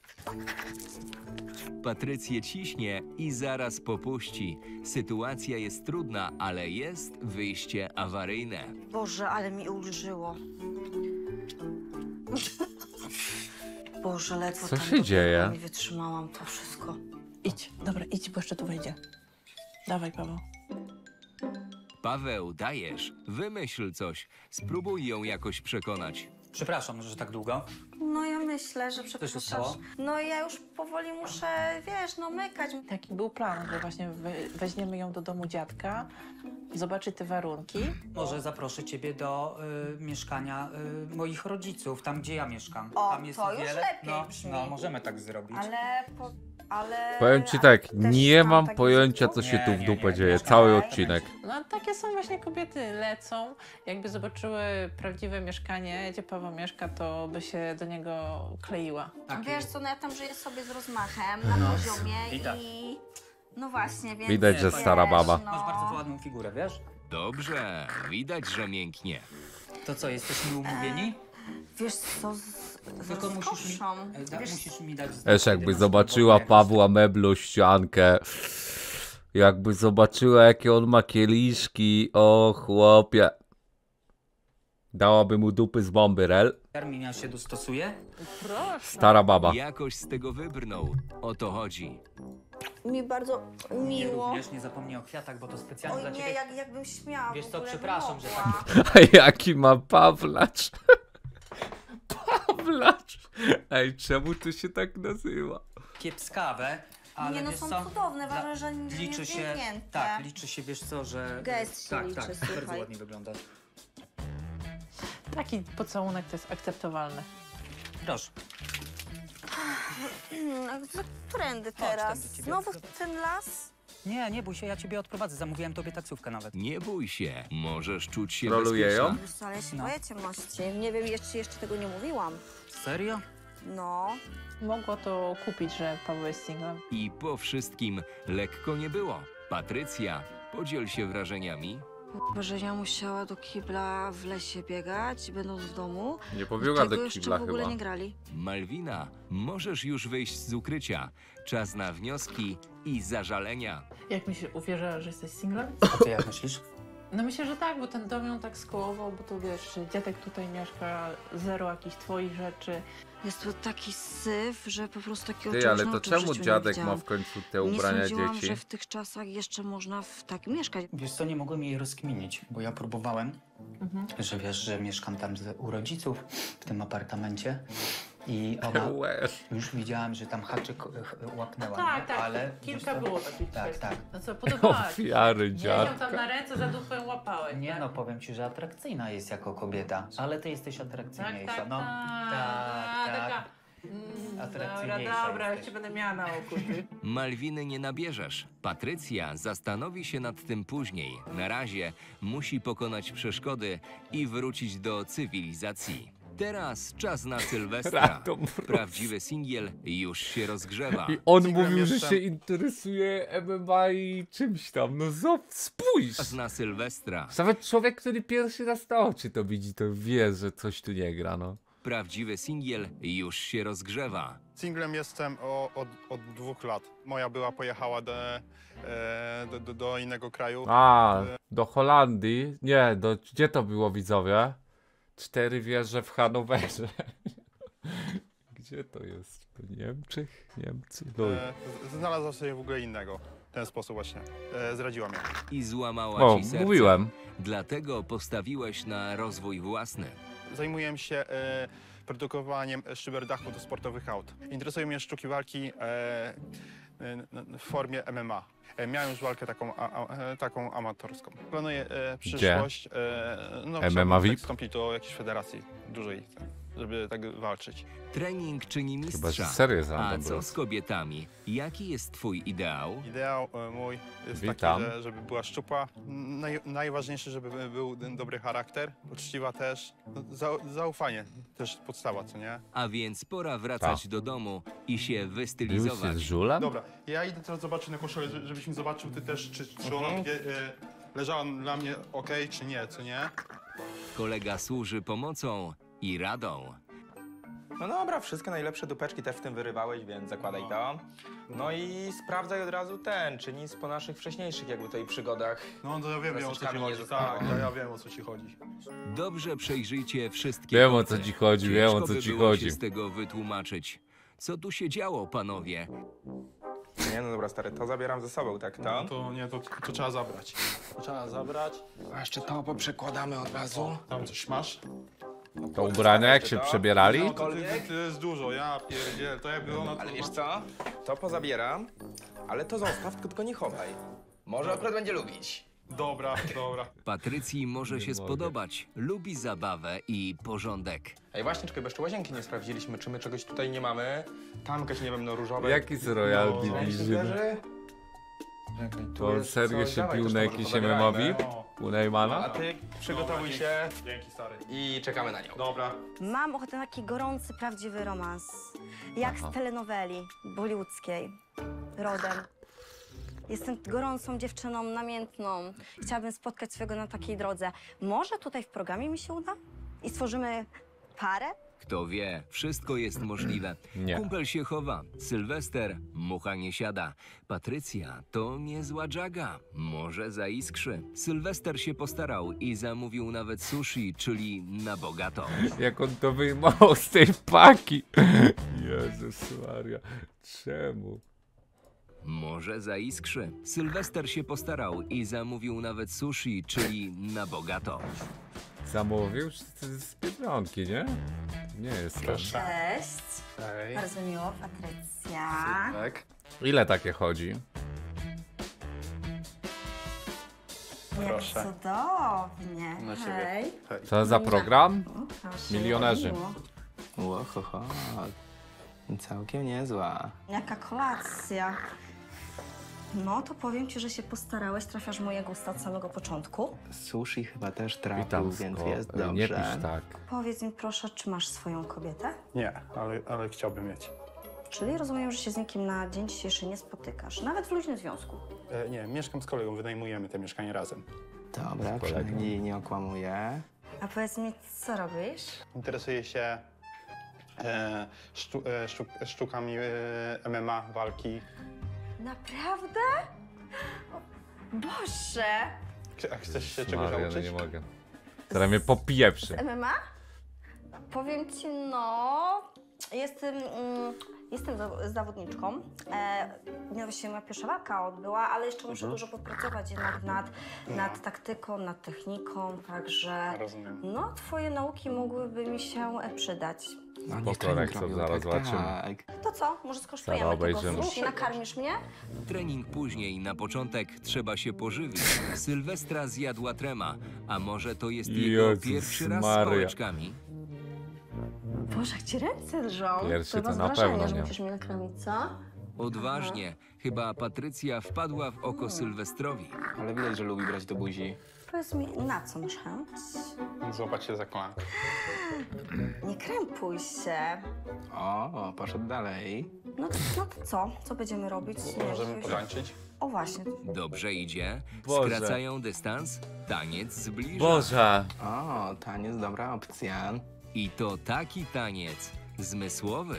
Patrycję ciśnie i zaraz popuści. Sytuacja jest trudna, ale jest wyjście awaryjne. Boże, ale mi ulżyło. Boże, ledwo Co tam się dobiegłam dzieje? i wytrzymałam to wszystko. Idź, dobra, idź, bo jeszcze tu wejdzie. Dawaj, Paweł. Paweł, dajesz. Wymyśl coś. Spróbuj ją jakoś przekonać. Przepraszam, że tak długo. No ja myślę, że Co się przepraszasz. stało? No ja już powoli muszę, wiesz, no mykać. Taki był plan, że właśnie weźmiemy ją do domu dziadka, zobaczy te warunki. Może zaproszę ciebie do mieszkania moich rodziców, tam gdzie ja mieszkam. O, tam jest to już wiele. lepiej no, brzmi. no, możemy tak zrobić. Ale... Powiem ci ale tak, ty też nie tam mam taki pojęcia co zespół? się tu w Nie, dupę nie, dzieje, nie. cały Okej. odcinek. No takie są właśnie kobiety, lecą. Jakby zobaczyły prawdziwe mieszkanie, gdzie Paweł mieszka, to by się do niego kleiła. Taki- Wiesz co, no ja tam żyję sobie z rozmachem na No. poziomie I tak. i... No właśnie, więc... Widać, że wiesz, stara baba. no. Masz bardzo ładną figurę, wiesz? Dobrze, widać, że mięknie. To co, jesteśmy umówieni? Wiesz co, Tylko musisz mi, Wiesz, musisz mi dać znać, Też kiedy jakby masz zobaczyła wolne. Pawła Meblu ściankę, jakby zobaczyła jakie on ma kieliszki, o chłopie. Dałaby mu dupy z bomby, rel. Termin ja się dostosuje. Proszę. Stara baba. Jakoś z tego wybrnął. O to chodzi. mi bardzo Nie miło. również nie zapomnij o kwiatach, bo to specjalnie Oj dla nie, ciebie. jakbym śmiała. Wiesz w co, ogóle, przepraszam, że mogła. tak. Jaki ma Pawlacz. Pawlacz. Ej, czemu to się tak nazywa? Kiepskawę. Ale nie no, wiesz są co? cudowne, ważne, że Liczy się, niezmienięte. tak, liczy się, wiesz co, że... Gest się tak, liczy, tak, słuchaj. bardzo ładnie wyglądasz. Taki pocałunek to jest akceptowalny. Proszę. Którędy Chodź, teraz? tędy ciebie Znowu odprowadzę. ten las? Nie bój się, ja ciebie odprowadzę. Zamówiłem tobie taksówkę nawet. Nie bój się, możesz czuć się Troluję bezpieczna. ją? Wiesz co, ale ja się No. boję ciemności. Nie wiem, jeszcze tego nie mówiłam. Serio? No. Mogło to kupić, że Paweł jest singlem. I po wszystkim lekko nie było. Patrycja, podziel się wrażeniami. Że ja musiała do kibla w lesie biegać, będąc w domu. Nie pobiegła Tego do jeszcze kibla w ogóle chyba. nie grali. Malwina, możesz już wyjść z ukrycia. Czas na wnioski i zażalenia. Jak myślisz, uwierzyła, że jesteś singlem? A ty jak myślisz? No myślę, że tak, bo ten dom ją tak skołował, bo to wiesz, dziadek tutaj mieszka, zero jakichś twoich rzeczy. Jest to taki syf, że po prostu takiego Ty, czegoś ale na to oczy w czemu życiu nie dziadek ma widziałam. w końcu te Nie ubrania sądziłam, dzieci? że w tych czasach jeszcze można tak mieszkać. Wiesz co, nie mogłem jej rozkminić, bo ja próbowałem, że wiesz, że mieszkam tam u rodziców w tym apartamencie i ona, już widziałam, że tam haczyk łapnęła, Tak, nie? tak, ale kilka wiesz co? było takich Tak, kwestii. tak. No co, podobałaś? Ofiary Nie, ją dziadka. tam na ręce za dupę łapałeś. Nie tak? no, powiem ci, że atrakcyjna jest jako kobieta, ale ty jesteś atrakcyjniejsza, tak, no. Tak, taka. tak. Dobra, Atrakcyjniejsza dobra, już jesteś. cię będę miała na oku. Ty. Malwiny nie nabierzesz. Patrycja zastanowi się nad tym później. Na razie musi pokonać przeszkody i wrócić do cywilizacji. Teraz czas na Sylwestra. Radom Mróz. Prawdziwy singiel już się rozgrzewa. I on Singlem mówił, że jestem. się interesuje MMA i czymś tam. No spójrz! Czas na Sylwestra. Nawet człowiek, który pierwszy raz na oczy to widzi, to wie, że coś tu nie gra, no. Prawdziwy singiel już się rozgrzewa. Singlem jestem od 2 lat. Moja była pojechała do innego kraju. A, do Holandii? Nie, gdzie to było, widzowie? 4 wieże w Hanowerze. Gdzie to jest? To Niemczech? Niemcy? Luj. Znalazła sobie w ogóle innego. W ten sposób właśnie. Zradziła mnie. I złamała O, ci serce. mówiłem. Dlatego postawiłeś na rozwój własny. Zajmuję się produkowaniem szyber dachu do sportowych aut. Interesują mnie sztuki walki w formie MMA. Miałem już walkę taką amatorską. Planuję przyszłość. MMA chciałbym VIP? wstąpić do jakiejś federacji dużej, żeby tak walczyć. Trening czyni Chyba, mistrza. że serio A znam co z kobietami? Jaki jest twój ideał? Ideał mój jest Witam. taki, żeby była szczupła. Najważniejsze, żeby był dobry charakter, uczciwa też. No, zaufanie też podstawa, co nie? A więc pora wracać do domu i się Już wystylizować. jest żulem? Dobra, ja idę teraz zobaczyć na koszulę, żebyś mi zobaczył ty też, czy ona leżała dla mnie ok, czy nie, co nie? Kolega służy pomocą i radą. No dobra, wszystkie najlepsze dupeczki też w tym wyrywałeś, więc zakładaj to. No i sprawdzaj od razu czy nic po naszych wcześniejszych jakby tutaj przygodach. No to ja wiem, o co ci Troszeczkami nie chodzi. zostało. Tak, ja wiem, o co ci chodzi. Dobrze przejrzyjcie wszystkie Wiem, o kąty. co ci chodzi, wiem, o Ciężko co by ci było chodzi. się z tego wytłumaczyć. Co tu się działo, panowie? Nie, no dobra, stary, to zabieram ze sobą, tak to? No to nie, to trzeba zabrać. To trzeba zabrać. A jeszcze to poprzekładamy od razu. Tam coś masz? To ubrania, jak się przebierali? No to jest dużo, ja pierdzielę, to jakby ona... Ale wiesz co? To pozabieram, ale to zostaw, tylko nie chowaj. Może akurat będzie lubić. Dobra, dobra. Patrycji może się mogę. spodobać. Lubi zabawę i porządek. Ej, właśnie, czekaj, bo jeszcze łazienki nie sprawdziliśmy, czy my czegoś tutaj nie mamy. Tam jakieś, nie wiem, no różowe... Jaki z Royal No, Division? Leży. Czekaj, tu To on jest serio coś, się dawaj, bił też na to może jakiś pozabierajmy. MMA VIP? U Neymana? A ty przygotowuj Dobra, się Dzięki, stary. i czekamy na nią. Dobra. Mam ochotę na taki gorący, prawdziwy romans. Jak Aha. z telenoweli bollywoodzkiej. Rodem. Jestem gorącą dziewczyną, namiętną. Chciałabym spotkać swojego na takiej drodze. Może tutaj w programie mi się uda? I stworzymy parę? Kto wie, wszystko jest możliwe. Nie. Kumpel się chowa. Sylwester, mucha nie siada. Patrycja to niezła dżaga. Może zaiskrzy. Sylwester się postarał i zamówił nawet sushi, czyli na bogato. Jak on to wyjmował z tej paki. Jezus Maria. Czemu? Może zaiskrzy. Sylwester się postarał i zamówił nawet sushi, czyli na bogato. Zamówił? Czy to jest z Biedronki, nie? Nie jest to. Cześć. Hej. Bardzo miło, Patrycja. Tak. Ile takie chodzi? Proszę. Jak cudownie. Na ciebie. Hej. Co za program? Proszę, Milionerzy. miło. Łohoho, całkiem niezła. Jaka kolacja. No to powiem ci, że się postarałeś, trafiasz w moje gusta od samego początku. Sushi chyba też trafił, Witam, więc sko- jest nie dobrze. pisz tak. Powiedz mi proszę, czy masz swoją kobietę? Nie, ale chciałbym mieć. Czyli rozumiem, że się z nikim na dzień dzisiejszy nie spotykasz, nawet w luźnym związku. Nie, mieszkam z kolegą, wynajmujemy te mieszkanie razem. Dobra, przynajmniej nie okłamuję. A powiedz mi, co robisz? Interesuję się sztukami MMA, walki. Naprawdę? O, Boże! A chcesz się czegoś Maria, no nauczyć? nie mogę. Teraz mnie popieprzy. MMA? Powiem ci, no... Jestem zawodniczką. Się moja pierwsza walka odbyła, ale jeszcze muszę dużo popracować jednak nad taktyką, nad techniką, także... Rozumiem. No, twoje nauki mogłyby mi się przydać. No niech trening robił, zaraz zobaczymy. To co? Może skosztujemy Zaraz tego obejrzymy. sushi? Nakarmisz mnie? Trening później, na początek trzeba się pożywić. Sylwestra zjadła trema, a może to jest jego Jezus pierwszy raz z Maria. pałeczkami? Boże, jak ci ręce drżą. Pierwszy Chyba to z na wrażenia, pewno że nie. musisz mnie nakarmić, co? Odważnie. Chyba Patrycja wpadła w oko Sylwestrowi. Ale widać, że lubi brać do buzi. Powiedz mi, na co masz chęć? Złapać się za kolankę. Nie krępuj się. O, poszedł dalej. No to co? Co będziemy robić? Nie, Możemy jakiegoś- potańczyć? O właśnie. Dobrze idzie. Boże. Skracają dystans. Taniec zbliża. Boże. O, taniec, dobra opcja. I to taki taniec zmysłowy.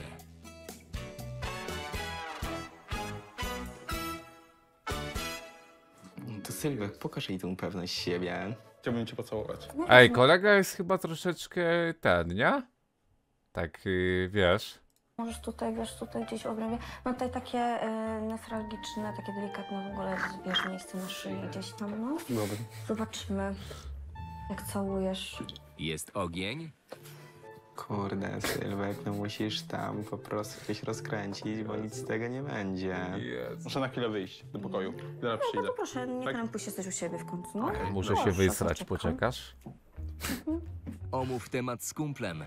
To Sylwek, pokaż jej tą pewność siebie. Chciałbym cię pocałować. Ej, kolega jest chyba troszeczkę ten, nie? Tak, wiesz. Możesz tutaj, wiesz, tutaj gdzieś w obrębie. No tutaj takie nefralgiczne, takie delikatne w ogóle, wiesz, miejsce na szyi gdzieś tam, no. Dobra. Zobaczymy, jak całujesz. Jest ogień. Kurde, Sylwek, no musisz tam po prostu coś rozkręcić, bo nic z tego nie będzie. Muszę na chwilę wyjść do pokoju. Zaraz No przyjdę. to proszę, nie Tak? krępuj się, jesteś u siebie w końcu, no. Muszę się Proszę, wysrać, poczekam. poczekasz? Omów temat z kumplem.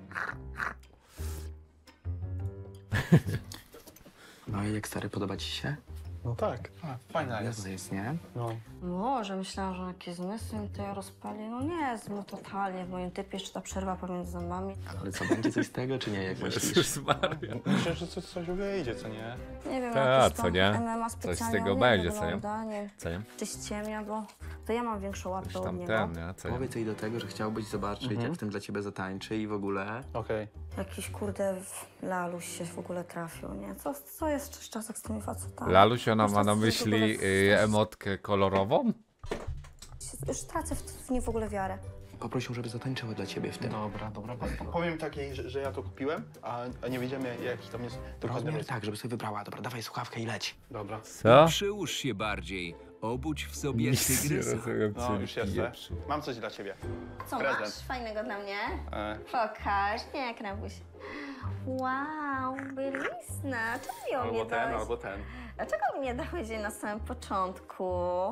No i jak stary, podoba ci się? No tak. Fajna jest. Jasne jest, nie? No. Może, myślałam, że jakieś zmysły mi to ja rozpali. No nie, no totalnie w moim typie jeszcze ta przerwa pomiędzy zębami. Ale co, będzie coś z tego, czy nie, jak myślisz? Jezus Maria. Myślę, że coś wyjdzie, co nie? Nie wiem, Ta, jakieś co tam nie? MMA Coś z specjalnie tego on nie będzie, co nie? wygląda, nie? Co nie? Czy ściemnia, bo to ja mam większą łapę Coś od tam niego. ten, nie? Co nie? Powiedz jej do tego, że chciałbyś zobaczyć, jak w tym dla ciebie zatańczy i w ogóle. Okej. Jakiś kurde laluś się w ogóle trafił, nie? Co jest w czasach z tymi facetami? Laluś, ona ma Można na sobie w myśli ogóle emotkę kolorową? Już tracę w nie w ogóle wiarę. Poprosił, żeby zatańczyła dla ciebie w tym. Dobra. Powiem takiej, że ja to kupiłem, a nie wiedziemy, jaki tam jest dokładny Rozmiar rozmiar. tak, żeby sobie wybrała. Dobra, dawaj słuchawkę i leć. Dobra. Co? Przyłóż się bardziej. Obudź w sobie Nic nie tygrysa. rozumiem, No, co już jestem. pieprzy. Mam coś dla ciebie. Co Prezent. masz fajnego dla mnie? E, Pokaż, nie krępuj się. Wow, bylisna. Czemu ją nie dałeś? albo ten. Dlaczego mi nie dałeś jej na samym początku?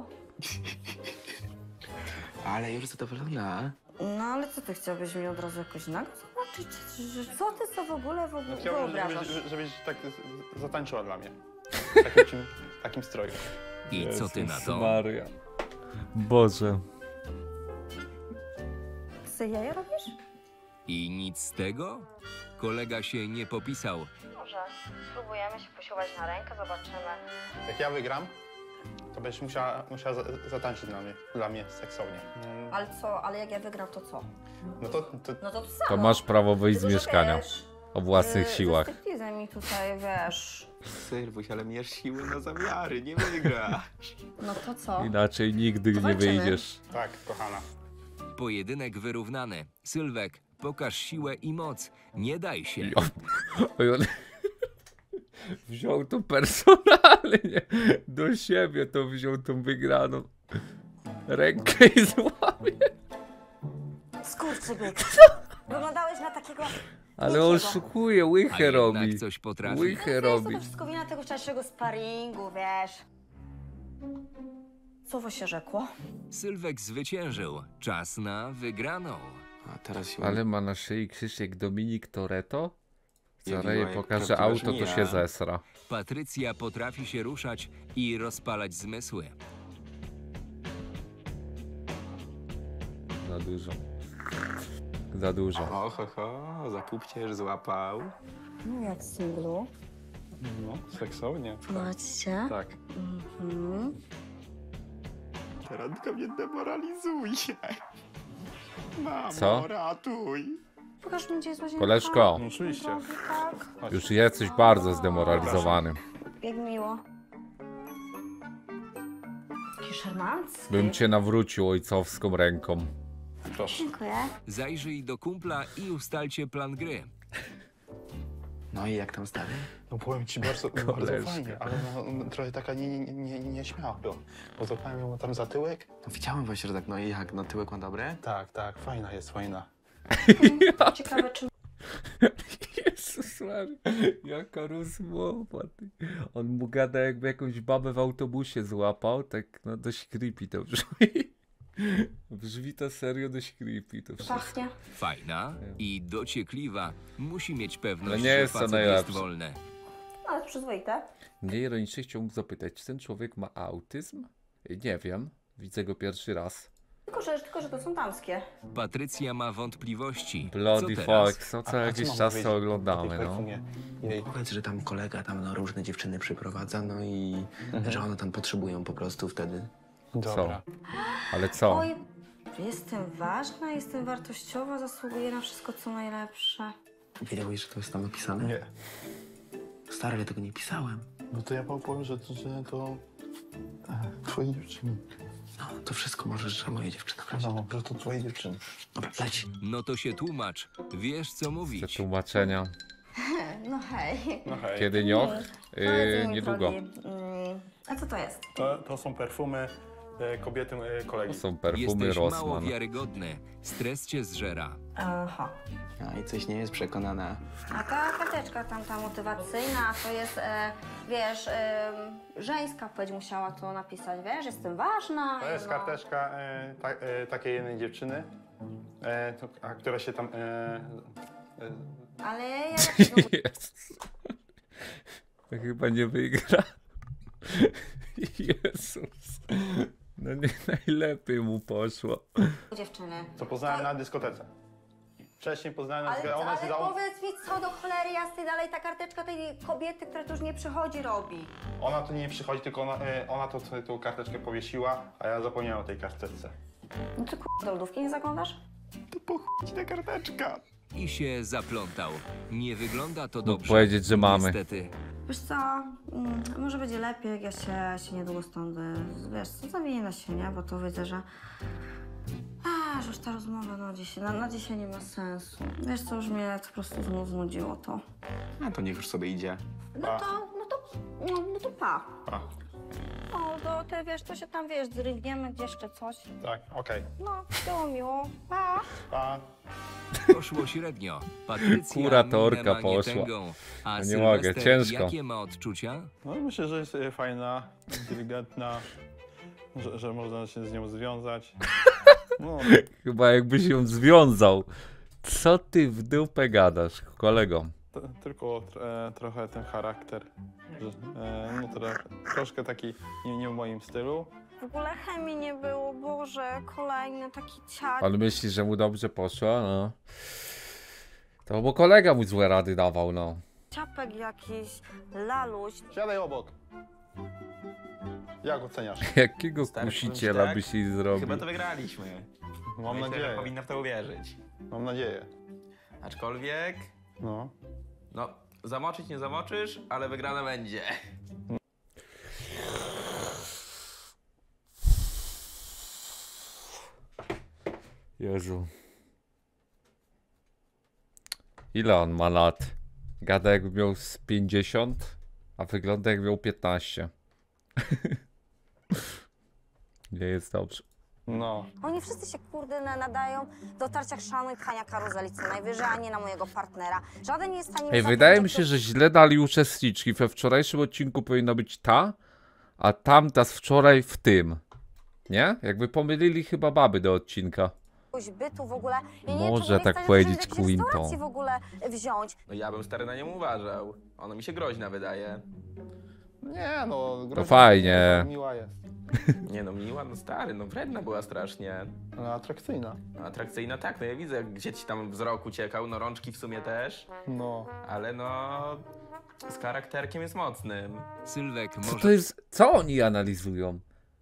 Ale już zadowolona. No ale co ty chciałbyś mi od razu jakoś nago zobaczyć? Co ty co w ogóle No chciałbym, wyobrażasz? żebyś tak zatańczyła dla mnie. W takim stroju. I co ty na Jezus to? Maria. Boże. Co jaja robisz? I nic z tego? Kolega się nie popisał. Może spróbujemy się posiłować na rękę, zobaczymy. Jak ja wygram, to będziesz musiała zatańczyć dla mnie seksownie. Ale co, ale jak ja wygram, to co? No to No to samo. To masz prawo wyjść z Tylko, że mieszkania. wiesz, O własnych siłach. Ze striptizem mi tutaj, wiesz. Sylwuś, ale mierz siły na zamiary, nie wygrasz. No to co? Inaczej nigdy nie walczymy. wyjdziesz. tak, kochana. Pojedynek wyrównany. Sylwek, pokaż siłę i moc. Nie daj się. Oj, on wziął to personalnie do siebie, to wziął tą wygraną rękę i złamie. Skurczybyk. Wyglądałeś na takiego Ale oszukuje, łychę A robi. jednak coś potrafi. Łychę robi. To wszystko wina tego wczorajszego sparingu, wiesz. Słowo się rzekło. Sylwek zwyciężył. Czas na wygraną. A teraz się... Ale ma na szyi Krzysiek Dominik Toretto? Ja Zaraz wiem, jej jak pokaże prawdziwa auto, to żmija. się zesra. Patrycja potrafi się ruszać i rozpalać zmysły. Za dużo. Za dużo. Ho, zapupcierz złapał. No jak singlu. No, seksownie. Macie? Tak. Ta randka mnie demoralizuje. Mamo, Co? ratuj. Pokaż mi, gdzie jest łazienka. Koleżko, No, oczywiście. Tak. już jesteś bardzo zdemoralizowany. Jak miło. Taki szarmancki. Bym cię nawrócił ojcowską ręką. Proszę. Dziękuję. Zajrzyj do kumpla i ustalcie plan gry. No i jak tam stary? No powiem ci bardzo Koleżka. fajnie, ale no, trochę taka nieśmiała była. Bo złapałem ją tam za tyłek. No widziałem właśnie, że tak, no i jak, no tyłek ma dobre? Tak, fajna jest, fajna. Ciekawe, czy Jezus Maria, jaka rozmowa, ty. On mu gada, jakby jakąś babę w autobusie złapał, tak no dość creepy to brzmi. Brzmi to serio dość creepy to wszystko. pachnie. Fajna i dociekliwa. Musi mieć pewność, No nie że jest to facet najlepsze. jest wolny. Ale przyzwoite. Mnie ironicznie chciałbym zapytać, czy ten człowiek ma autyzm? Nie wiem, widzę go pierwszy raz. Tylko, że to są damskie. Patrycja ma wątpliwości. Bloody Co teraz? fuck, co A co jakiś mam czas powiedzieć to o oglądamy, tej no. perfumie? Jej. Powiedz, że tam kolega tam no, różne dziewczyny przyprowadza, no i że one tam potrzebują po prostu wtedy. Dobra. Ale co? Oj, jestem ważna, jestem wartościowa, zasługuję na wszystko, co najlepsze. Wiedziałeś, że to jest tam napisane? Nie. Stary, ale tego nie pisałem. No to ja powiem, że to twoje dziewczyny. No, to wszystko możesz, że moje dziewczyny w razie. No, że to twoje dziewczyny. Dobra, leć. No to się tłumacz. Wiesz, co Te mówić. tłumaczenia. No hej. No hej. Kiedy nioch? Powiedz mi, Niedługo. drogi, a co to jest? To są perfumy kobiety To kolegi. są perfumy Jesteś mało Rossmann. wiarygodny. Stres cię zżera. Aha. A i coś nie jest przekonana. A ta karteczka ta motywacyjna, to jest, wiesz, żeńska płeć musiała to napisać, wiesz, jestem ważna. To jest no. karteczka takiej jednej dziewczyny, która się tam... Ale ja Jezus. To chyba nie wygra. Jezus. No nie najlepiej mu poszło. dziewczyny. Co poznałem na dyskotece. Wcześniej poznałem na dyskotece. Ona się powiedz mi, co do cholery jasnej dalej ta karteczka tej kobiety, która tu już nie przychodzi, robi. Ona tu nie przychodzi, tylko ona to sobie tą karteczkę powiesiła, a ja zapomniałem o tej karteczce. No ty do lodówki nie zaglądasz? To po chuj ta karteczka. I się zaplątał. Nie wygląda to Mógł dobrze. powiedzieć, że mamy. Niestety. Wiesz co, może będzie lepiej, jak ja się niedługo stąd, wiesz co, zawinę się, nie? Bo to widzę, że... że już ta rozmowa na dzisiaj nie ma sensu. Wiesz co, już mnie po prostu znów znudziło to. A to niech już sobie idzie. No to pa. Pa. O, to ty wiesz, to się tam, wiesz, zrygniemy gdzieś jeszcze coś. Tak, okej. No, było miło. Pa. Pa. Poszło średnio. Patrycja Kuratorka minę ma poszła. nietęgą. A Nie mogę, Sylwester ciężko. jakie ma odczucia? No myślę, że jest fajna, inteligentna, że można się z nią związać. No, Chyba jakbyś ją związał. Co ty w dupę gadasz, kolego? tylko trochę ten charakter, że, no troszkę taki nie w moim stylu. W ogóle chemii nie było, Boże, kolejny taki ciak. Ale myślisz, że mu dobrze poszło? No. To bo kolega mu złe rady dawał, no. Ciapek jakiś, laluś. Siadaj obok. Jak oceniasz? Jakiego Stary, kusiciela powiem ci byś tak, jej zrobił? Chyba to wygraliśmy. Mam Myślę, nadzieję. że powinna w to uwierzyć. Mam nadzieję. Aczkolwiek, No. no, zamoczyć nie zamoczysz, ale wygrana będzie. Jezu. Ile on ma lat? Gada jakby miał z 50, a wygląda jakby miał 15. Nie jest dobrze. No. Oni wszyscy się kurde nadają do tarcia chrzanu i pchania karuzeli co najwyżej, a nie na mojego partnera. Żaden nie jest w stanie... Ej, wydaje mi się, że źle dali uczestniczki. We wczorajszym odcinku powinna być ta, a tamta z wczoraj w tym. Nie? Jakby pomylili chyba baby do odcinka. bytu w ogóle. Ja nie Może wiem, czy tak powiedzieć Quinto. restauracji w ogóle wziąć. No ja bym stary na nią uważał. Ona mi się groźna wydaje. Nie no, To groźna, fajnie. miła jest. Nie no, miła, no stary, no wredna była strasznie. No, atrakcyjna. Atrakcyjna tak, no ja widzę, gdzie ci tam wzrok uciekał, no rączki w sumie też. No. Ale no, z charakterkiem jest mocnym. Sylwek Co może... to jest? Co oni analizują?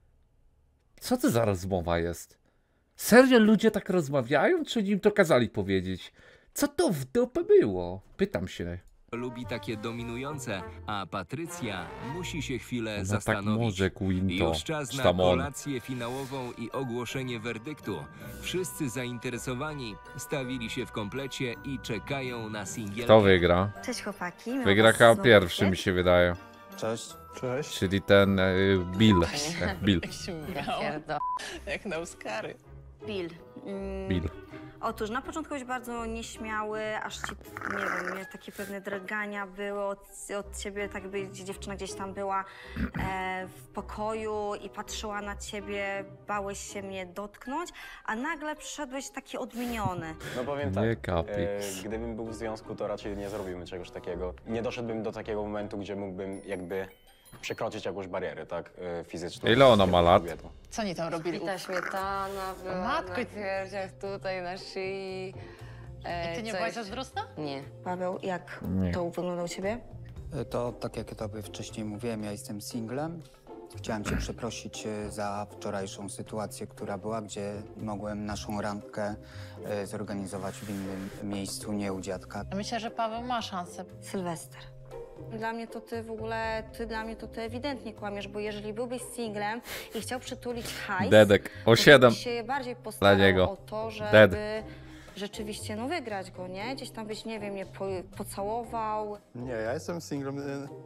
Co to za rozmowa jest? Serio ludzie tak rozmawiają, czy im to kazali powiedzieć? Co to w dupę było? Pytam się. lubi takie dominujące, a Patrycja musi się chwilę No zastanowić. tak może Quinto. Już czas Czy na tam on? kolację finałową i ogłoszenie werdyktu. Wszyscy zainteresowani stawili się w komplecie i czekają na singielkę. Kto wygra? Cześć chłopaki. miło Wygra was chyba znowu pierwszy, widzieć. mi się wydaje. Cześć. Cześć. Czyli ten Bill. Bill. Jak się miał, jak na Oscary. Bill. Bill. Otóż na początku byłeś bardzo nieśmiały, aż ci, nie wiem, takie pewne drgania były od ciebie, tak by dziewczyna gdzieś tam była w pokoju i patrzyła na ciebie, bałeś się mnie dotknąć, a nagle przyszedłeś taki odmieniony. No powiem tak, Nie kapix. gdybym był w związku, to raczej nie zrobiłbym czegoś takiego. Nie doszedłbym do takiego momentu, gdzie mógłbym jakby przekroczyć jakąś barierę, tak, fizyczną. Ile ona ma lat? Kobietą. Co oni tam robili? Ta śmietana była Matko, na piersiach, tutaj na szyi. I ty nie co byłaś jeszcze? zazdrosna? Nie. Paweł, jak Nie. to wygląda u ciebie? To tak jak tobie wcześniej mówiłem, ja jestem singlem. Chciałem cię przeprosić za wczorajszą sytuację, która była, gdzie mogłem naszą randkę zorganizować w innym miejscu, nie u dziadka. Ja myślę, że Paweł ma szansę. Sylwester. Dla mnie to ty w ogóle, ty ewidentnie kłamiesz, bo jeżeli byłbyś singlem i chciał przytulić hajs, Dedek. O to 7 byś się bardziej dla postarał niego. o to, żeby Dead. rzeczywiście wygrać go, nie? Gdzieś tam byś, nie wiem, mnie pocałował. Nie, ja jestem singlem,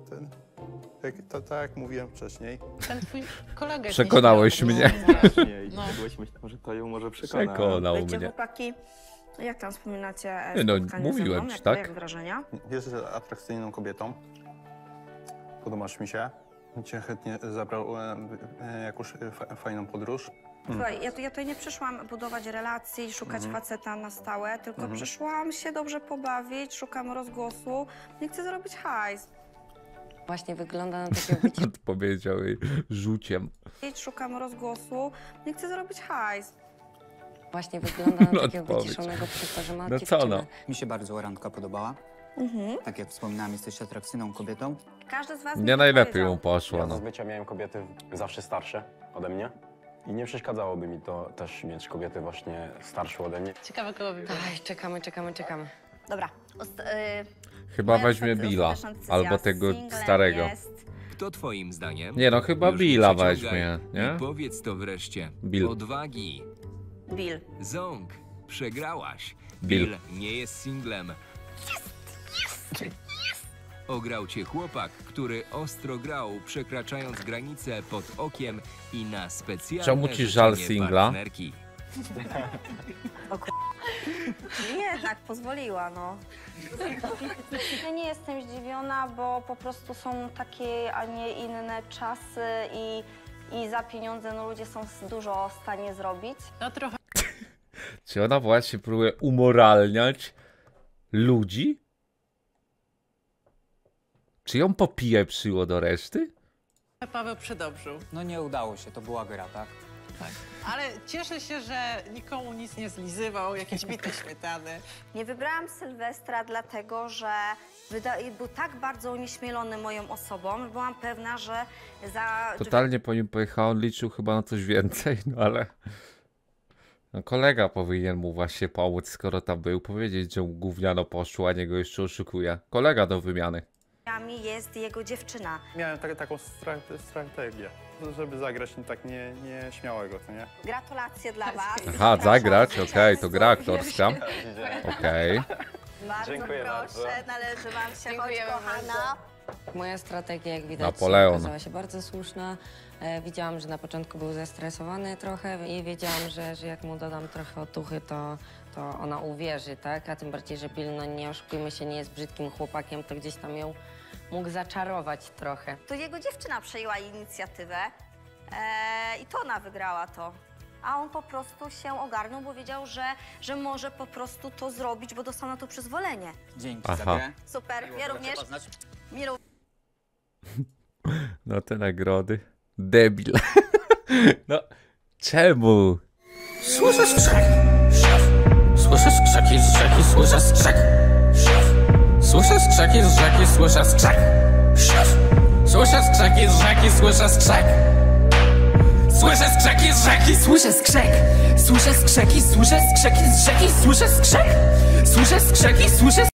tak jak mówiłem wcześniej. Ten twój kolega jest Przekonałeś nieśmiały. mnie. No. Myślałem, że to ją może przekona. Przekonał Wiecie, mnie. chłopaki, jak tam wspominacie Nie no, spotkanie mówiłem ze mną? ci, Jak, tak? Jak wrażenia? Jesteś atrakcyjną kobietą. Podobasz mi się. Cię chętnie zabrałem jakąś fajną podróż. Słuchaj, ja tutaj nie przyszłam budować relacji i szukać faceta na stałe, tylko przyszłam się dobrze pobawić, szukam rozgłosu, nie chcę zarobić hajs. Właśnie wygląda na takiego Odpowiedział jej rzuciem. Szukam rozgłosu, nie chcę zarobić hajs. Właśnie wygląda na takiego Odpowiedź. wyciszonego przez to, że ma No co dziewczynę. no? Mi się bardzo randka podobała. Tak jak wspominałem, jesteś atrakcyjną kobietą. Każdy z was mi Nie to najlepiej powiedział. mu poszło, Ja no. zazwyczaj miałem kobiety zawsze starsze ode mnie i nie przeszkadzałoby mi to też mieć kobiety właśnie starsze ode mnie. Ciekawe, kogo wybrać. Aj, czekamy. Dobra. Chyba moja weźmie ostatnia Billa. decyzja. Albo tego Singlem starego. jest Kto twoim zdaniem? Nie no, chyba Już Billa przeciągaj weźmie, nie? I powiedz to wreszcie. Bill. Odwagi. Bill. Ząg, przegrałaś. Bill. Bill nie jest singlem. Ograł cię chłopak, który ostro grał, przekraczając granicę pod okiem i na specjalne Czemu ci żal życzenie singla? partnerki. Jednak pozwoliła, no. Ja nie jestem zdziwiona, bo po prostu są takie, a nie inne czasy i za pieniądze no, ludzie są dużo w stanie zrobić. No trochę Czy ona właśnie próbuje umoralniać ludzi? Czy ją popije przyło do reszty? Paweł przedobrzył. No nie udało się, to była gra, tak? Tak. Ale cieszę się, że nikomu nic nie zlizywał, jakieś bite śmietany. Nie wybrałam Sylwestra dlatego, że był tak bardzo onieśmielony moją osobą, że byłam pewna, że za... Totalnie po nim pojechał, on liczył chyba na coś więcej, no ale... No kolega powinien mu właśnie pomóc, skoro tam był, powiedzieć, że mu gówniano poszło, a nie go jeszcze oszukuje. Kolega do wymiany. jest jego dziewczyna. Miałem taką strategię, żeby zagrać tak nieśmiałego, co nie? Gratulacje dla was. Aha, zagrać? Okej, to gra aktorska. Okej. Bardzo Dziękuję proszę, bardzo. należy wam się, chodź Dziękujemy kochana. bardzo. Moja strategia, jak widać, Napoleon. okazała się bardzo słuszna. Widziałam, że na początku był zestresowany trochę i wiedziałam, że jak mu dodam trochę otuchy, to ona uwierzy, tak? A tym bardziej, że Bill, no nie oszukujmy się, nie jest brzydkim chłopakiem, to gdzieś tam ją mógł zaczarować trochę. To jego dziewczyna przejęła inicjatywę i to ona wygrała to. A on po prostu się ogarnął, bo wiedział, że może po prostu to zrobić, bo dostał na to przyzwolenie. Dzięki za grę. Super, ja również. Mi również. No te nagrody. Debil. No, czemu? Słyszę skrzek. Słyszę skrzeki z rzeki, słyszę skrzek. Słyszę skrzeki z rzeki, słyszę skrzek. Słyszę skrzeki z rzeki, słyszę skrzek. Słyszę skrzeki z rzeki, słyszę skrzek. Słyszę skrzeki, słyszę skrzeki z rzeki, słyszę skrzek. Słyszę skrzeki, słyszę